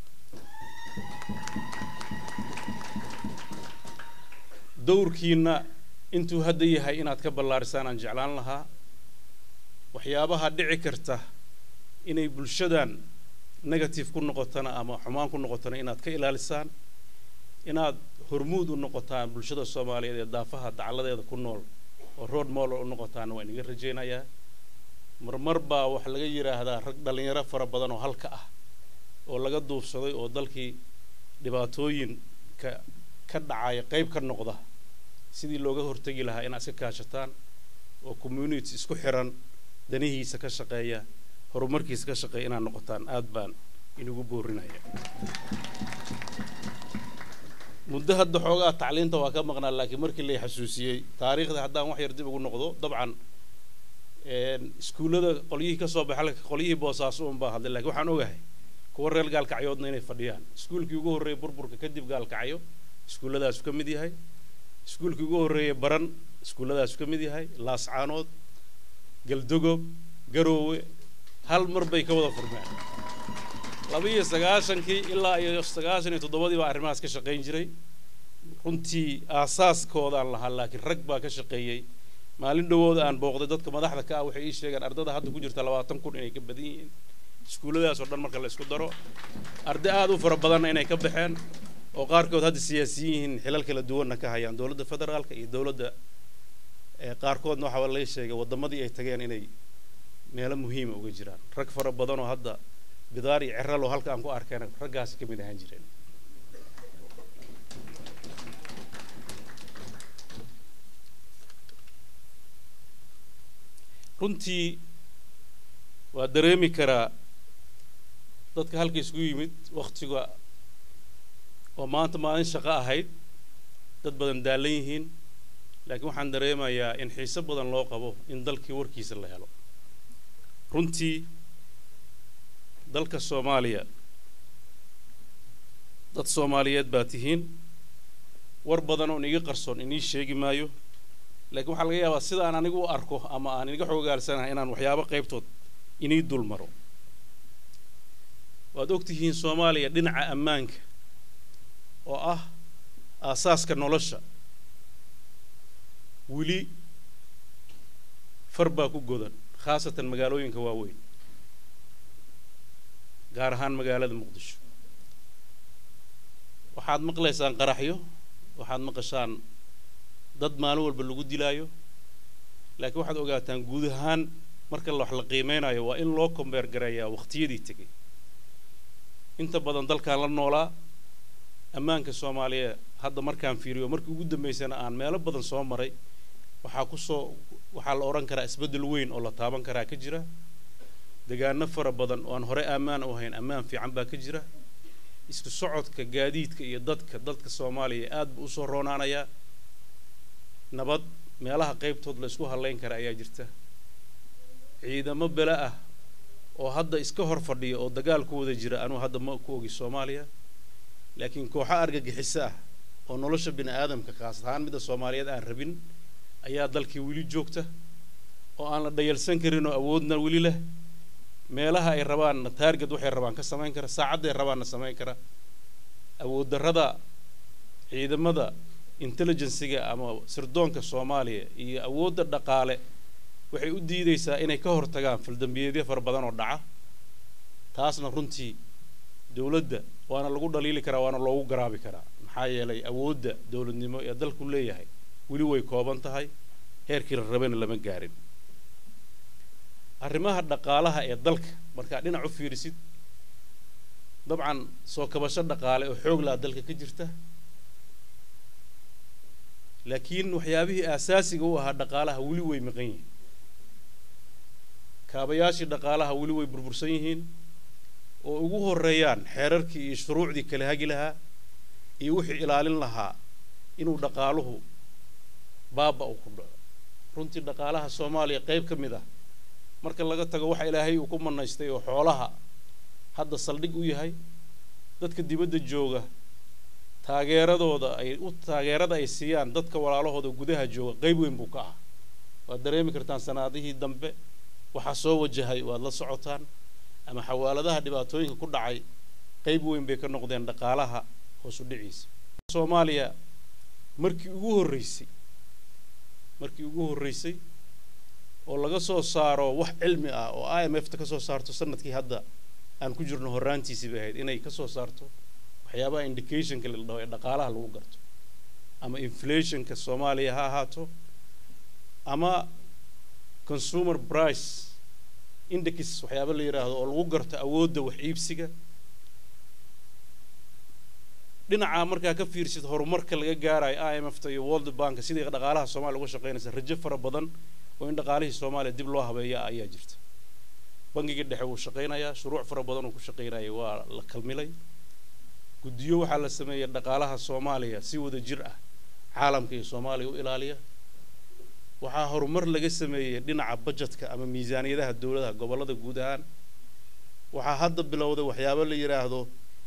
dowrkiina intuu hadda yahay inaad ka ballaarisaan aan jeclaan lahaa waxyaabaha dhici karta inay bulshadan negative ku noqotana ama xumaan ku noqotana inaad ka ilaalisaan inaad hormuud u noqotaan bulshada Soomaaliyeed ee daafaha dacaladeeda ku nool oo road model u noqotaan waan iga rajaynayaa marmar baa wax laga yiraahdaa rag dhalinyaro fara badan oo halka ah oo laga duufsaday oo dalkii dhibaatooyin ka ka dhacay qayb ka noqda sidii looga hortagi lahaa inaad iska kaashataan oo community isku xiran danihiisa ka shaqeeya horumarkiisa ka shaqeeya inaad noqotaan aad baan inugu boorinaya muddo hadda xoogaa tacliinta waa ka maqnaa laakiin markii la xasuusiyay taariikhda haddaan wax yar dib ugu noqdo dabcan een iskuulada qolyihii ka soo baxay qolyihii Boosaaso un baa hadlay laakiin waxaan ogahay kuwa reer gaalkacyoodna inay fadhiyaan iskuulkii ugu horreeyay burburka kadib gaalkacyo iskuuladaas ka mid yahay iskuulkii ugu horreeyay baran iskuuladaas ka mid yahay Laascaanood Galdogob Garoowe hal mar bay ka wada furmeen laba iyo sagaashankii ilaa iyo sagaashan iyo toddobadii baa arrimahaas ka shaqayn jiray runtii aasaaskoodaan lahaa laakiin rag baa ka shaqeeyay maalin dhawooda aan booqday dadka madaxda ka ah waxay ii sheegeen ardada hadda ku jirta labaatan kun inay ka badan yihiin iskuuladaas oo dhan marka la isku daro arday aad u fara badan inay ka baxeen oo qaarkood hadda siyaasiyiin xilal kala duwan ka hayaan dawladda federaalka iyo dawladda ee qaarkoodna waxa la sheegay wadamadii ay tageen inay meelo muhiim ah uga jiraan rag fara badan oo hadda bidaari ciralo halka aan ku arkayna raggaas ka mid ahaan jireen runtii waa dareemi karaa dadka halka isku yimid waqtiga oo maanta maalin shaqo ahayd dad badan daalan yihiin laakiin waxaan dareemayaa in xiiso badan loo qabo in dalkii warkiisa la helo runtii dalka Soomaaliya dad Soomaaliyeed baa tihiin war badan oo niga qarsoon inii sheegi maayo laakiin waxa laga yaabaa sida aan anigu u arko ama aan iniga xoogaalsanahay inaan waxyaabo qaybtood inii dul maro waad ogtihiin Soomaaliya dhinaca ammaanka oo ah aasaaska nolosha wili farba ku godan khaasatan magaalooyinka waaweyn gaar ahaan magaalada Muqdisho waxaad maqlaysaan qaraxyo waxaad maqashaan dad maalin walba lagu dilaayo laakiin waxaad ogaataan guud ahaan marka la wax la qiimeynayo waa in loo compare gareeyaa waqtiyadii tagay inta badan dalkan la noolaa ammaanka Soomaaliya hadda markaan fiiriyo markii ugu dambeysana aan meelo badan soo maray waxaa ku soo waxaa la oran karaa isbedel weyn oo la taaban karaa ka jira deegaano fara badan oo aan hore ammaan u ahayn ammaan fiican baa ka jira isku socodka gaadiidka iyo dadka dadka Soomaaliya aad buu u soo roonaanaya nabad meelaha qaybtood la isku haleyn kara ayaa jirta ciidamo bala ah oo hadda iska hor fadhiyo oo dagaal ku wada jira anu hadda ma ku ogi Soomaaliya laakiin kooxo argagixis ah oo nolosha bini aadamka qaas ahaan mid Soomaaliyeed aan rabin ayaa dalkii wili joogta oo aan la dhayalsan karin oo awoodna wili leh meelaha ay rabaan target waxay rabaan ka sameyn kara saacad ay rabaan na sameyn kara awood darrada ciidamada intelligence-ga ama sirdoonka Soomaaliya iyo awoodda dhaqaale waxay u diidaysaa inay ka hortagaan faldambiyeedyo far badan oo dhaca taasna runtii dawladda waana lagu dhaliili karaa waana loogu garaabi karaa maxaa yeelay awoodda dawladnimo ee dalku leeyahay wili way kooban tahay heerkii la rabana lama gaarin arrimaha dhaqaalaha ee dalka marka dhinac u fiirisid dabcan soo kabasho dhaqaale oo xoog laa dalka ka jirta laakiin waxyaabihii aasaasiga u ahaa dhaqaalaha weli way maqan yihiin kaabayaashii dhaqaalaha weli way burbursan yihiin oo ugu horeeyaan xeerarkii iyo shuruucdii kala hagi lahaa iyo wixii ilaalin lahaa inuu dhaqaaluhu baaba uu ku dhaco runtii dhaqaalaha Soomaaliya qayb ka mid ah marka laga tago waxa Ilaahay uu ku manaystay oo xoolaha hadda saldhig u yahay dadka dibadda jooga taageeradooda ay u taageerada ay siiyaan dadka walaalahooda gudaha jooga qayb weyn buu ka ah waa dareemi kartaan sanaadihii dambe waxa soo wajahay waad la socotaan ama xawaaladaha dhibaatooyinka ku dhacay qayb weyn bay ka noqdeen dhaqaalaha hoos u dhiciisa Soomaaliya markii ugu horeysay markii ugu horeysay oo laga soo saaro wax cilmi ah oo I M F ta ka soo saarto sanadkii hadda aan ku jirno horaantiisii bay ahayd inay ka soo saarto waxyaabaha indication ka la dhaho ee dhaqaalaha lagu garto ama inflation ka Soomaaliya ha ahaato ama consumer price index waxyaabo la yiraahdo oo lagu garto awoodda wax iibsiga dhinaca markaa ka fiirsid horumarka laga gaaray I M F ta iyo World Bank sidii dhaqaalaha Soomaaliya uga shaqeynaysa rajo fara badan oo in dhaqaalihii Soomaaliya dib loo habeeyo ayaa jirta bangiga dhexe uu shaqeynaya shuruuc fara badan oo ku shaqeynaya waa la kalmilay gudiyo waxa la sameeyay dhaqaalaha Soomaaliya si wada jir ah caalamka iyo Soomaaliya u ilaaliya waxa horumar laga sameeyay dhinaca budgetka ama miisaaniyadaha dawladda gobolada guud ahaan waxa hadda bilowday waxyaabo la yiraahdo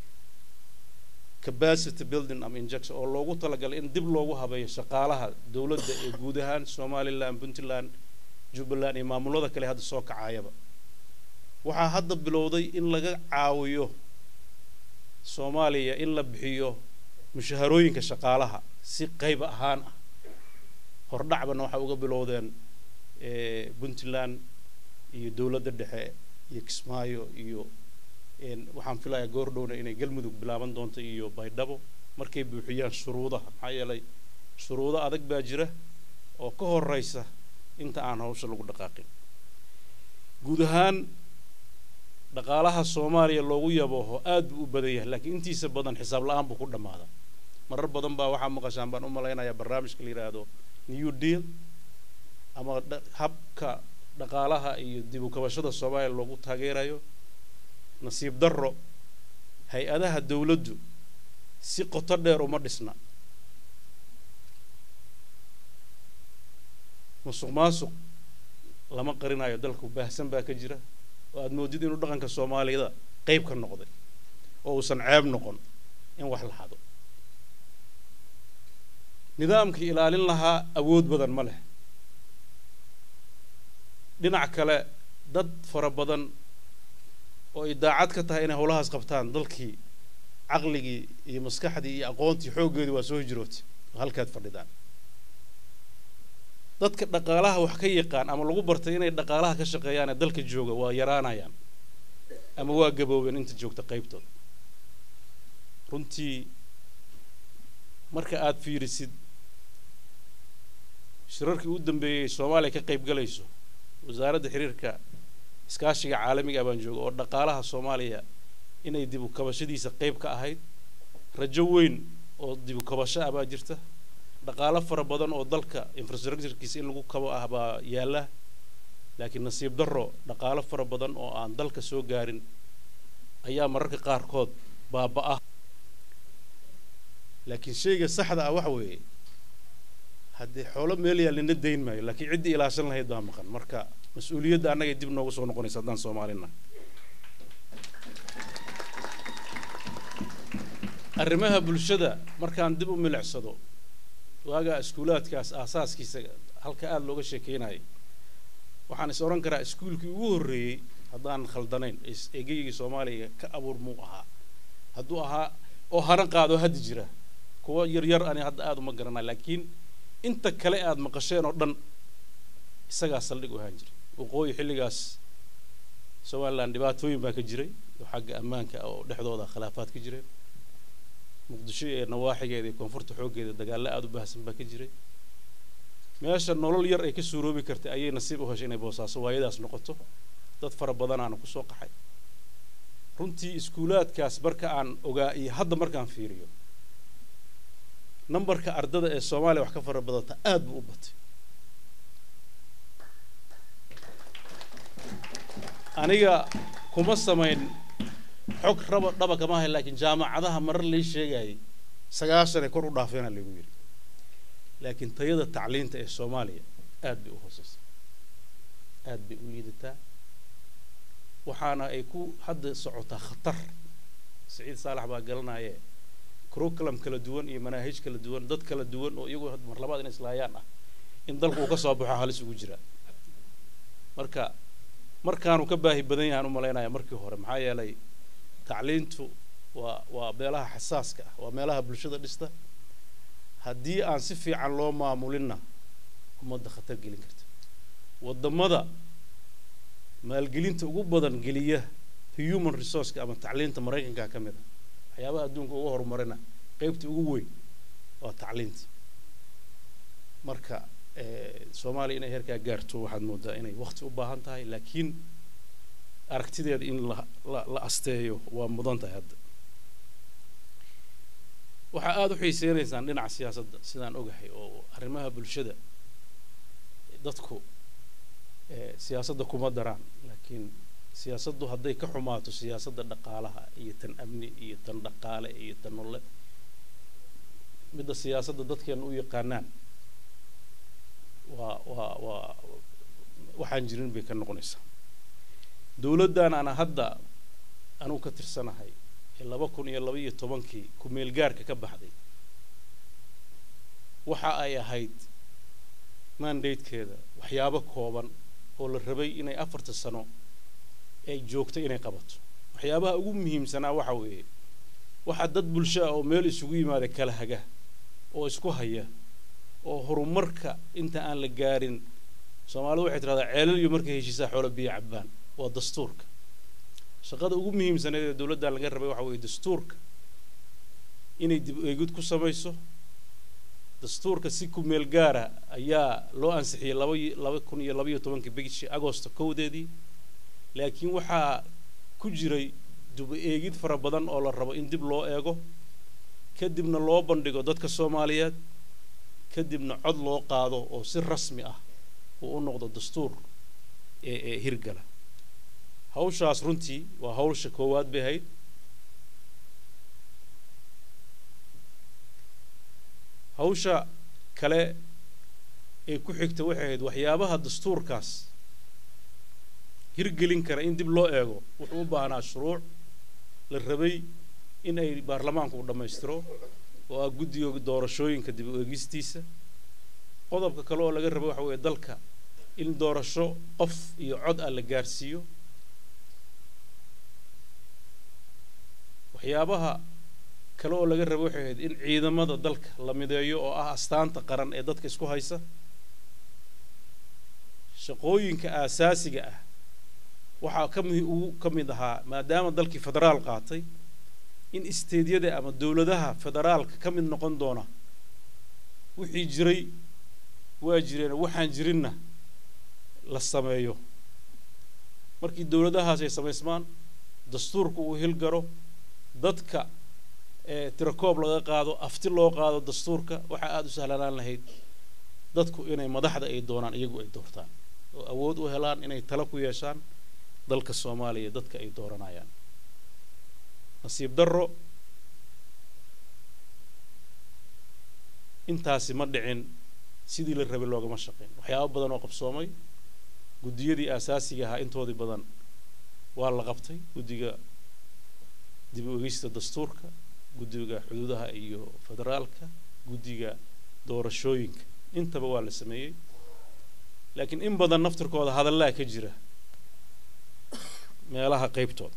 capacity building am injection oo loogu talagalay in dib loogu habeeyo shaqaalaha dawladda ee guud ahaan Somaliland Puntland Jubaland iyo maamulada kale hadda soo kacayaba waxa hadda bilowday in laga caawiyo Soomaaliya in la bixiyo mushaharooyinka shaqaalaha si qayb ahaan ah hordhacbana waxa uga bilowdeen ee Puntland iyo dawladda dhexe iyo Kismaayo iyo in waxaan filayaa goor dhowna inay galmudug bilaaban doonto iyo baydhabo markay buuxiyaan shuruudaha maxaa yeelay shuruudo adag baa jira oo ka horeysa inta aan hawsha lagu dhaqaaqin guud ahaan dhaqaalaha Soomaaliya loogu yabooho aad buu u badan yahay laakiin intiisa badan xisaab la'aan buu ku dhamaadaa marar badan baa waxa maqashaan baan u maleynayaa barnaamijka la yiraahdo New Deal ama habka dhaqaalaha iyo dib u kabashada Soomaaliya loogu taageerayo nasiib darro hay-adaha dawladdu si qoto dheer uma dhisna musuqmaasuq lama qarinayo dalku baahsan baa ka jira oo aad moodid inuu dhaqanka Soomaalida qayb ka noqday oo uusan ceeb noqon in wax la hado nidaamkii ilaalin lahaa awood badan ma leh dhinac kale dad fara badan oo idaacad ka tahay inay howlahaas qabtaan dalkii aqligii iyo maskaxdii iyo aqoontii xoogeedu waa soo hijrootay halkaad fadhidaan dadka dhaqaalaha wax ka yaqaan ama lagu bartay inay dhaqaalaha ka shaqeeyaan ee dalka jooga waa yaraanayaan ama waa gaboobeen inta joogta qaybtood runtii marka aad fiirisid shirarkii u dambeeyay Soomaaliya ka qayb galayso wasaaradda xiriirka iskaashiga caalamiga baan joogo oo dhaqaalaha Soomaaliya inay dib u kabashadiisa qayb ka ahayd rajo weyn oo dib u kabasho ah baa jirta dhaqaale fara badan oo dalka infrastructure-kiisa in lagu kabo ah baa yaala laakiin nasiib darro dhaqaale fara badan oo aan dalka soo gaarin ayaa mararka qaarkood baaba ah laakiin shayga saxda ah waxa weeye haddii xoolo meel yaalina dayn maayo laakiin ciddii ilaashan lahayd baa maqan marka mas'uuliyadda annaga dib noogu soo noqonaysa haddaan Soomaalina arrimaha bulshada markaan dib u milicsado waaga iskuulaadkaas aasaaskiisa halka aad looga sheekeynayay waxaan is oran karaa iskuulkii ugu horeeyay haddaan khaldanayn eegayga Soomaaliya ka abuur muu ahaa hadduu ahaa oo haran qaado hadda jira kuwa yar yar ani hadda aad uma garanay laakiin inta kale aad maqasheen oo dhan isaga saldhig u ahaan jiray waqooyi xilligaas Soomaaliland dhibaatooyin baa ka jiray oo xagga ammaanka oo dhexdooda khilaafaad ka jireen muqdisho ee nawaaxigeeda koonfurta xoogeeda dagaal aad u baahsan baa ka jiray meesha nolol yar ay ka suuroobi kartay ayay nasiib u heshay inay boosaaso waayadaas noqoto dad fara badan aan ku soo qaxay runtii iskuulaadkaas marka aan ogaa iyo hadda markaan fiiriyo numberka ardada ee Soomaaliya wax ka fara badanta aad buu u batay aniga kuma samayn xog raba dhaba kama hay laakiin jaamacadaha marar la sheegay sagaashan ay kor u dhaafeen lagu yiri laakiin tayada tacliinta ee Soomaaliya aad bay u hooseysaa aad bay u liidataa waxaana ay ku hadda socotaa khatar Saciid Saalax baa garanaya curriculum kala duwan iyo manhaj kala duwan dad kala duwan oo iyagu mar labaad in islaayaan ah in dalku uu ka soo baxo halis ugu jira marka markaan uu ka baahi badan yahay u maleynaya markii hore maxaa yeelay tacliintu waa waa meelaha xasaaska ah waa meelaha bulshada dhista haddii aan si fiican loo maamulina ummadda khatar gelin karta wadamada maalgelinta ugu badan geliya human resource ama tacliinta Mareykanka ka mid ah waxyaabaha adduunka ugu horumarina qaybta ugu weyn waa tacliinta marka ee Soomaaliya inay heerka gaarto waxaad moodaa inay waqti u baahan tahay laakiin aragtideeda in la la asteeyo waa mudan tahay hadda waxa aad u xiiseynaysan dhinaca siyaasadda sidaan ogahay oo arrimaha bulshada dadku ee siyaasadda kuma daraan laakiin siyaasaddu hadday ka xumaato siyaasadda dhaqaalaha iyo tan amni iyo tan dhaqaale iyo tan nolol midda siyaasadda dadkeena u yaqaanaan waa waa waa waxaan jirin bay ka noqonaysaa dawladdan ana hadda anu ka tirsanahay laba kun iyo laba iyo tobankii ku meel gaarka ka baxday waxa ay ahayd mandate-keeda waxyaabo kooban oo la rabay inay afarta sano ay joogto inay qabato waxyaabaha ugu muhiimsanaa waxa weeye waxa dad bulsho oo meel isugu yimaada kala haga oo isku haya oo horumarka inta aan la gaarin Soomaalidu waxay tiraahdaa ceelal iyo markay heshiisaa xoolo biyo cabaan waa dastuurka shaqada ugu muhiimsan ee dawladda laga rabay waxa weeye dastuurka inay dib u eegid ku samayso dastuurka si ku meel gaara ayaa loo ansixiyay laba kun iyo laba iyo tobankii bishii Agoosto kowdeedii laakiin waxa ku jiray dib u eegid fara badan oo la rabo in dib loo eego kadibna loo bandhigo dadka Soomaaliyeed kadibna cod loo qaado oo si rasmi ah uu u noqdo dastuur ee ee hirgala hawshaas runtii waa hawsha koowaad bay ahayd hawsha kale ee ku xigta waxay ahayd waxyaabaha dastuurkaas hirgelin kara in dib loo eego wuxuu u baahnaa shuruuc la rabay in ay baarlamaanku u dhammaystiro oo ah guddiga doorashooyinka dib u eegistiisa qodobka kale oo laga rabo waxa weeye dalka in doorasho qof iyo cod ah la gaarsiiyo waxyaabaha kale oo laga rabo waxay ahayd in ciidamada dalka la mideeyo oo ah astaanta qaran ee dadka isku haysa shaqooyinka aasaasiga ah waxaa ka mid uu ka mid ahaa maadaama dalkii federaal qaatay in isteedyada ama dawladaha federaalka ka mid noqon doona wixii jiray waa jireen waxaan jirinna la sameeyo markii dawladahaas ay sameysmaan dastuurku uu hilgaro dadka ee tirakoob laga qaado afti loo qaado dastuurka waxa aad u sahlanaan lahayd dadku inay madaxda ay doonaan iyagu ay doortaan oo awood u helaan inay talo ku yeeshaan dalka Soomaaliya dadka ay dooranayaan nasiib darro intaasi ma dhicin sidii la rabay loogama shaqeyn waxyaabo badan oo qabsoomay gudiyadii aasaasiga ahaa intoodii badan waa la qabtay guddiga dib u eegista dastuurka guddiga xuduudaha iyo federaalka guddiga doorashooyinka intaba waa la sameeyay laakiin in badan naftirkooda hadallaa ka jira meelaha qaybtooda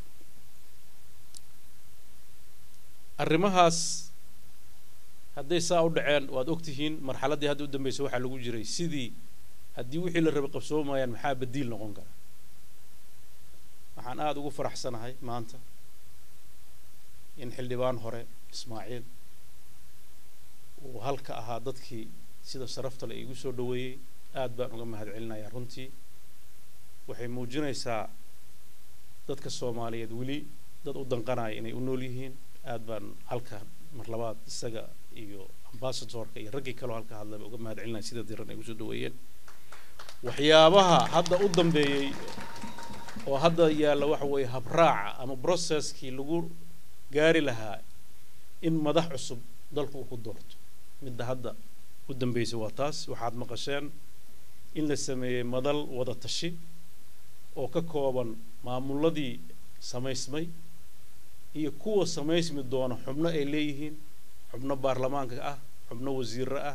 arrimahaas hadday saa u dhaceen waad ogtihiin marxaladdii hadda u dambeysay waxaa lagu jiray sidii haddii wixii la rabay qabsoomayaan maxaa badiil noqon kara waxaan aada ugu faraxsanahay maanta in xildhibaan hore Ismaaciil uu halka ahaa dadkii sida sharafta leh igu soo dhaweeyay aad baan uga mahadcelinayaa runtii waxay muujinaysaa dadka Soomaaliyeed weli dad u danqanaya inay u nool yihiin aad baan halka mar labaad isaga iyo ambassadorka iyo raggii kaloo halka hadlaba uga mahad celinaya sida diran ay usoo dhaweeyeen waxyaabaha hadda u dambeeyey oo hadda yaalla waxa weeye habraaca ama processkii lagu gaari lahaa in madax cusub dalku uu ku doorto midda hadda u dambeysay waa taas waxaad maqasheen in la sameeyey madal wada tashi oo ka kooban maamuladii samaysmay iyo kuwa samaysmi doona xubno ay leeyihiin xubno baarlamaanka ah xubno wasiirro ah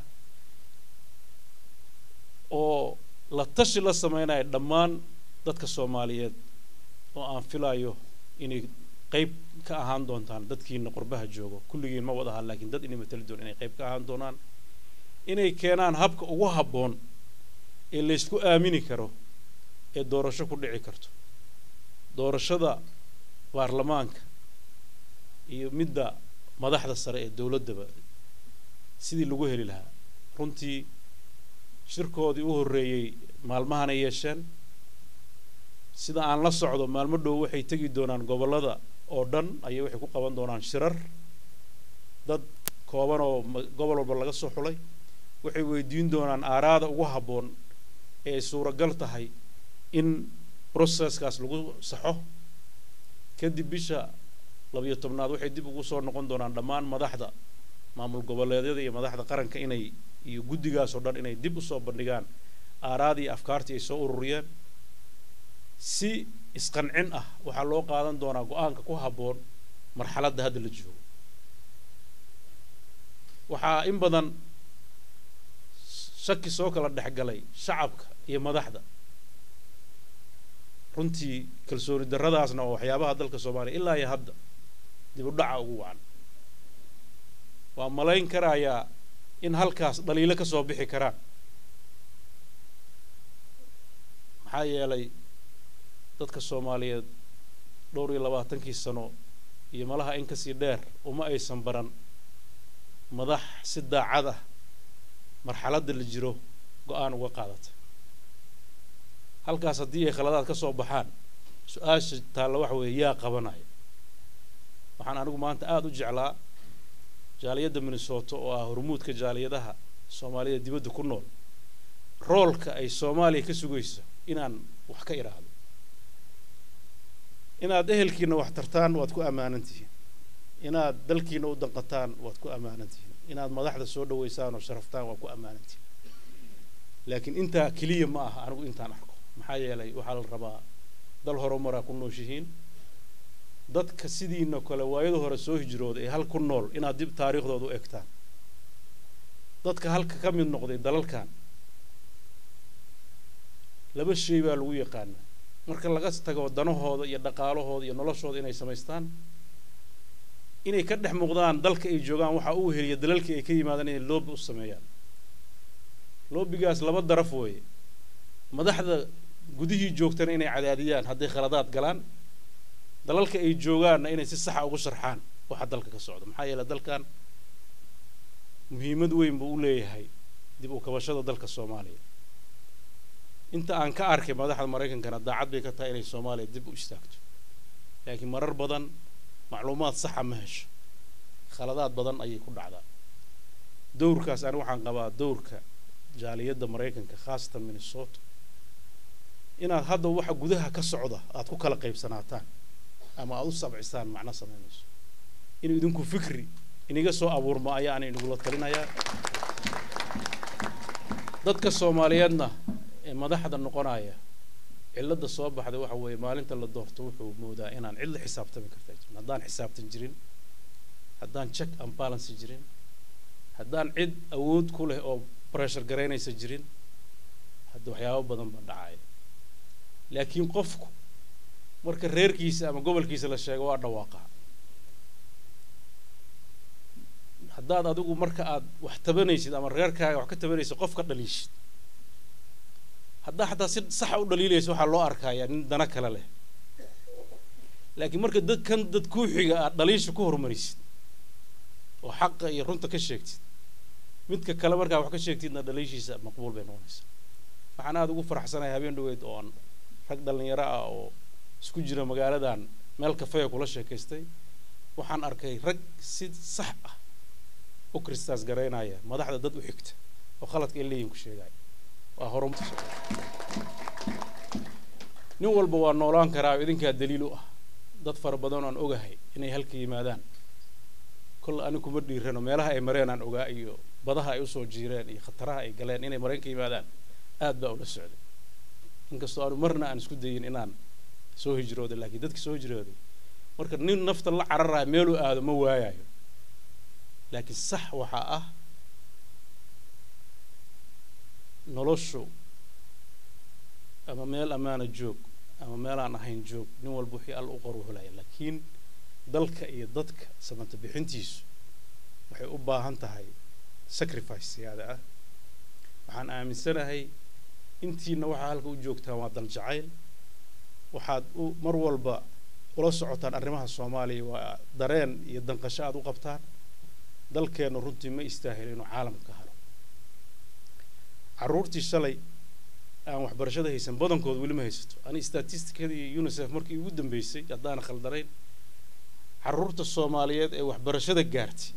oo la tashi la samaynayo dhammaan dadka Soomaaliyeed oo aan filayo inay qayb ka ahaan doontaan dadkiina qurbaha joogo kulligiin ma wada ahaan laakiin dad inay matali doon inay qayb ka ahaan doonaan inay keenaan habka ugu habboon ee la isku aamini karo ee doorasho ku dhici karto doorashada baarlamaanka iyo midda madaxda sare ee dawladda sidii lagu heli lahaa runtii shirkoodii u horeeyay maalmahan ay yeesheen sida aan la socdo maalmo dhow waxay tagi doonaan gobolada oo dhan ayay waxay ku qaban doonaan shirar dad kooban oo gobol walba laga soo xulay waxay weydiin doonaan aaraada ugu habboon ee suuragal tahay in processkaas lagu saxo kadib bisha labiyo tobnaad waxay dib ugu soo noqon doonaan dhammaan madaxda maamul goboleedyada iyo madaxda qaranka inay iyo guddigaas oo dhan inay dib u soo bandhigaan aaraadii afkaartii ay soo ururiyeen si isqancin ah waxaa loo qaadan doonaa go'aanka ku habboon marxaladda hadda la joogo waxaa in badan shaki soo kala dhexgalay shacabka iyo madaxda runtii kalsooni darradaasna oo waxyaabaha dalka Soomaaliya ilaa iyo hadda dib u dhaca ugu wacan waa malayn karayaa in halkaas dhaliilo ka soo bixi karaan maxaa yeelay dadka Soomaaliyeed dhowr iyo labaatankii sano iyo malaha in ka sii dheer uma aysan baran madax si daacad ah marxaladda la jiro go'aan uga qaadata halkaas haddii ay khaladaad ka soo baxaan su-aasha taalla waxa weeye yaa qabanaya waxaan anigu maanta aada u jeclaa jaaliyadda Minnesota oo ah hormuudka jaaliyadaha Soomaalida dibadda ku nool roolka ay Soomaaliya ka sugayso inaan wax ka iraado inaad ehelkiina wax tartaan waad ku ammaanantihiin inaad dalkiina u danqataan waad ku ammaanantihiin inaad madaxda soo dhaweysaan oo sharaftaan waad ku ammaanantihiin laakiin intaa kaliya ma aha anigu intaan arko maxaa yeelay waxaa la rabaa dal horumar ku nooshihiin dadka sidiina kale waayada hore soo hijrooday ee hal ku nool inaad dib taariikhdooda u eegtaan dadka halka ka mid noqday dalalkan laba shay baa lagu yaqaanaa marka laga tago danahooda iyo dhaqaalahooda iyo noloshooda inay samaystaan inay ka dhex muuqdaan dalka ay joogaan waxa uu heliya dalalka ay ka yimaadaan inay loobi u sameeyaan loobigaas laba daraf weeye madaxda gudihii joogtana inay cadaadiyaan hadday khaladaad galaan dalalka ay joogaanna inay si sax ah ugu sharxaan waxa dalka ka socda maxaa yeelay dalkan muhiimad weyn buu u leeyahay dib u kabashada dalka Soomaaliya inta aan ka arkay madaxda Mareykankana daacad bay ka tahay inay Soomaaliya dib u istaagto laakiin marar badan macluumaad sax ah ma hesho khaladaad badan ayay ku dhacdaa dowrkaas aan waxaan qabaa dowrka jaaliyadda Mareykanka khaasatan Minnesota inaad hadda waxa gudaha ka socda aad ku kala qaybsanaataan ama aad u sabcisaan macna sameynayso in idinku fikri iniga soo abuurma ayaan inagula talinayaa dadka Soomaaliyeedna ee madaxda noqonaya cilada soo baxday waxa weeye maalinta la doorto wuxuu moodaa inaan cid la xisaabtami kartay haddaan xisaabtan jirin haddaan check and balance jirin haddaan cid awood ku leh oo pressure gareynaysa jirin hadda waxyaabo badan baa dhacay laakiin qofku marka reerkiisa ama gobolkiisa la sheego waa dhawaaqa haddaad adigu marka aad wax tabanaysid ama reerkaaga wax ka tabanaysid qof ka dhaliishid haddaa xataa si sax u dhaliilayso waxaa loo arkayaa nin dana kale leh laakiin marka dad kan dad ku xiga aad dhaliisha ku hormarisid oo xaqa iyo runta ka sheegtid midka kale markaa wax ka sheegtidna dhaliishiisa maqbuul bay noqonaysaa waxaan aad ugu faraxsanahay habeen dhaweyd oo aan rag dhalinyaro ah oo isku jira magaaladan meel kafeeya kula sheekaystay waxaan arkay rag si sax ah u kristaas garaynaya madaxda dad u xigta oo khaladka ay leeyihiin ku sheegay waa horumar nin walba waa noolaan karaa idinkaa daliil u ah dad fara badan oo aan ogahay inay halka yimaadaan kol anigu kuma dhiirano meelaha ay mareen aan ogaa iyo badaha ay u soo jiireen iyo khataraha ay galeen inay mareenka yimaadaan aad baa ula socday inkastoo aanu marna aan isku dayin inaan soo hijrooday laakiin dadka soo hijrooday marka nin nafta la cararayo meeluu aado ma waayayo laakiin sax waxaa ah noloshu ama meel ammaana joog ama meel aan ahayn joog nin walba wixii alla u qor u helaya laakiin dalka iyo dadka samanta bixintiisu waxay u baahan tahay sacrifice siyaada ah waxaan aaminsanahay intiina waxaa halka u joogtaan waa dal jacayl waxaad u mar walba ula socotaan arrimaha Soomaaliya waa dareen iyo danqasho aad u qabtaan dalkeena runtii ma istaahil inuu caalamka helo caruurtii shalay aan waxbarashada haysan badankooda weli ma haysato ani statisticadii UNICEF markii ugu dambeysay haddaan khaldarayn caruurta Soomaaliyeed ee waxbarashada gaartay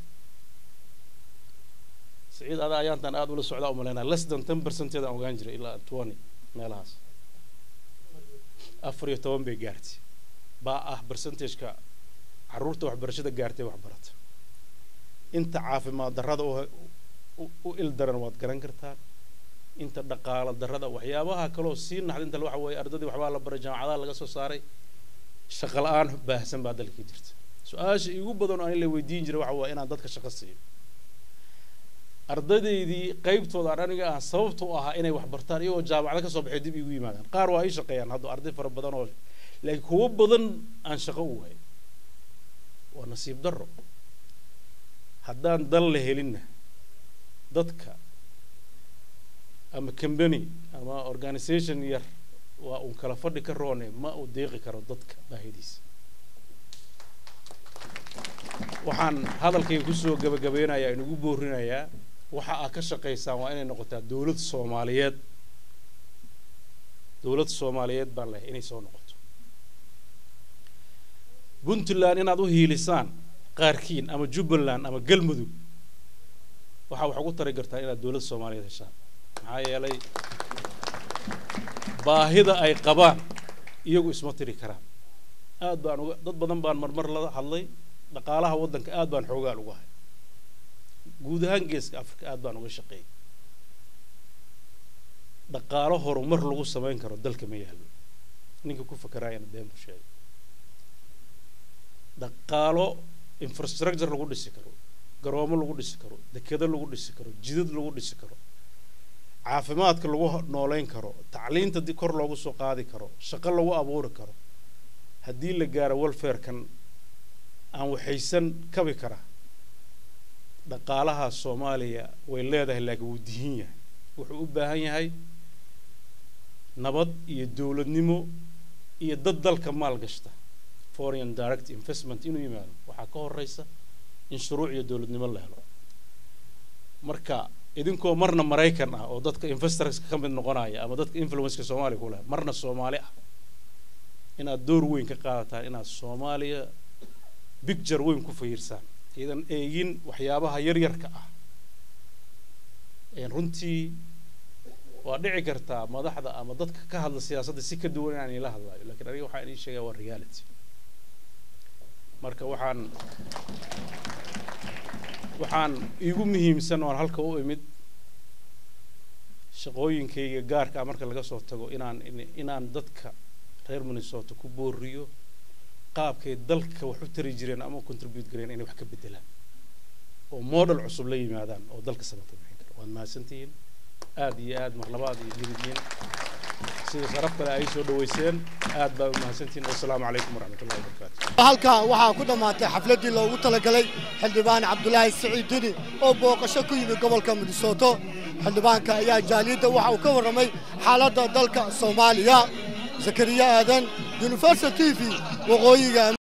سعيد هذا أيام تان أدول السعودة أملنا less than ten percent هذا أوغانجري إلا twenty ملاس أفريقيا توم بيجارتي بقى percentage كا عرورته وحبرشة جارتي وحبرت أنت عارف ما درده وإل درن وات كرن كرتان أنت دقالة درده وحيابها كلو سين نحن أنت الواحد ويأرددي وحبالة برجع على لقصو صاري شغلان بحسن بعد الكيدرت سؤال يقول بدون أن اللي ويدين جروا حوا أنا ضدك شخصي ardadeydii qaybtooda aniga ah sababtu aha inay wax bartaan iyo jaamacad ka soo baxay dib igu yimaadaan qaar waa ay shaqeeyaan hadda arday fara badan oo laakiin kuwa badan aan shaqo u waayay waa nasiib darro haddaan dal la helinna dadka ama company ama organization yar waa uu kala fadhi ka roone ma uu deeqi karo dadka baahidiisa waxaan hadalkayga ku soo gabagabeynayaa inagu boorinayaa waxa aad ka shaqeysaan waa inay noqotaa dawlad Soomaaliyeed dawlad Soomaaliyeed baan leh inay soo noqoto Puntland inaad u hiilisaan qaarkiin ama Jubbaland ama Galmudug waxa wax ugu tari kartaa inaad dawlad Soomaaliyeed heshaan maxaa yeelay baahida ay qabaan iyagu isma tiri karaan aad baan dad badan baan marmar la hadlay dhaqaalaha wadanka aad baan xoogaa ugu hay guud ahaan geeska Afrika aad baan uga shaqeeyay dhaqaalo horumar lagu sameyn karo dalka ma yaalo ninka ku fakarayna been buu sheegay dhaqaalo infrastructure lagu dhisi karo garoomo lagu dhisi karo dekedo lagu dhisi karo jidad lagu dhisi karo caafimaadka lagu nooleyn karo tacliinta dib kor loogu soo qaadi karo shaqo lagu abuuri karo haddii la gaaro welfare kan aan waxaysan kabi kara dhaqaalaha Soomaaliya way leedahay laakiin uu dihin yahay wuxuu u baahan yahay nabad iyo dawladnimo iyo dad dalka maal gashta foreign direct investment inuu yimaado waxa ka horeysa in shuruuc iyo dawladnimo la helo marka idinkoo marna Mareykan ah oo dadka investors ka mid noqonaya ama dadka influence-ka Soomaaliya ku leh marna Soomaali ah inaad door weyn ka qaadataan inaad Soomaaliya picture weyn ku fiirsaan idan eegin waxyaabaha yar yarka ah ee runtii waa dhici kartaa madaxda ama dadka ka hadla siyaasadda si ka duwan inaan ila hadlayo laakiin aniga waxaan idin sheegaa waa reality marka waxaan waxaan iigu muhiimsan oo halka u imid shaqooyinkayga gaarka marka laga soo tago inaan inaan dadka reer Minnesota ku booriyo qaabkay dalka wax u tari jireen ama contribute gareen inay wax ka bedelaan oo model cusub la yimaadaan oo dalka sababta bixin karo waan maasantiin aad iyo aad mar labaad iyo mideen sida sharafta ay soo dhaweyseen aad baa u maasantiin assalaamu calaykum waraxmatullaahi wabarakaatuh halka waxa ku dhamaatay xafladii loogu talagalay xildhibaan Cabdullaahi Siciid Dini oo booqasho ku yimid gobolka Minnesota xildhibaanka ayaa jaaliyada waxa uu ka waramay xaaladda dalka Soomaaliya Zakariya Aadan Universal T V waqooyiga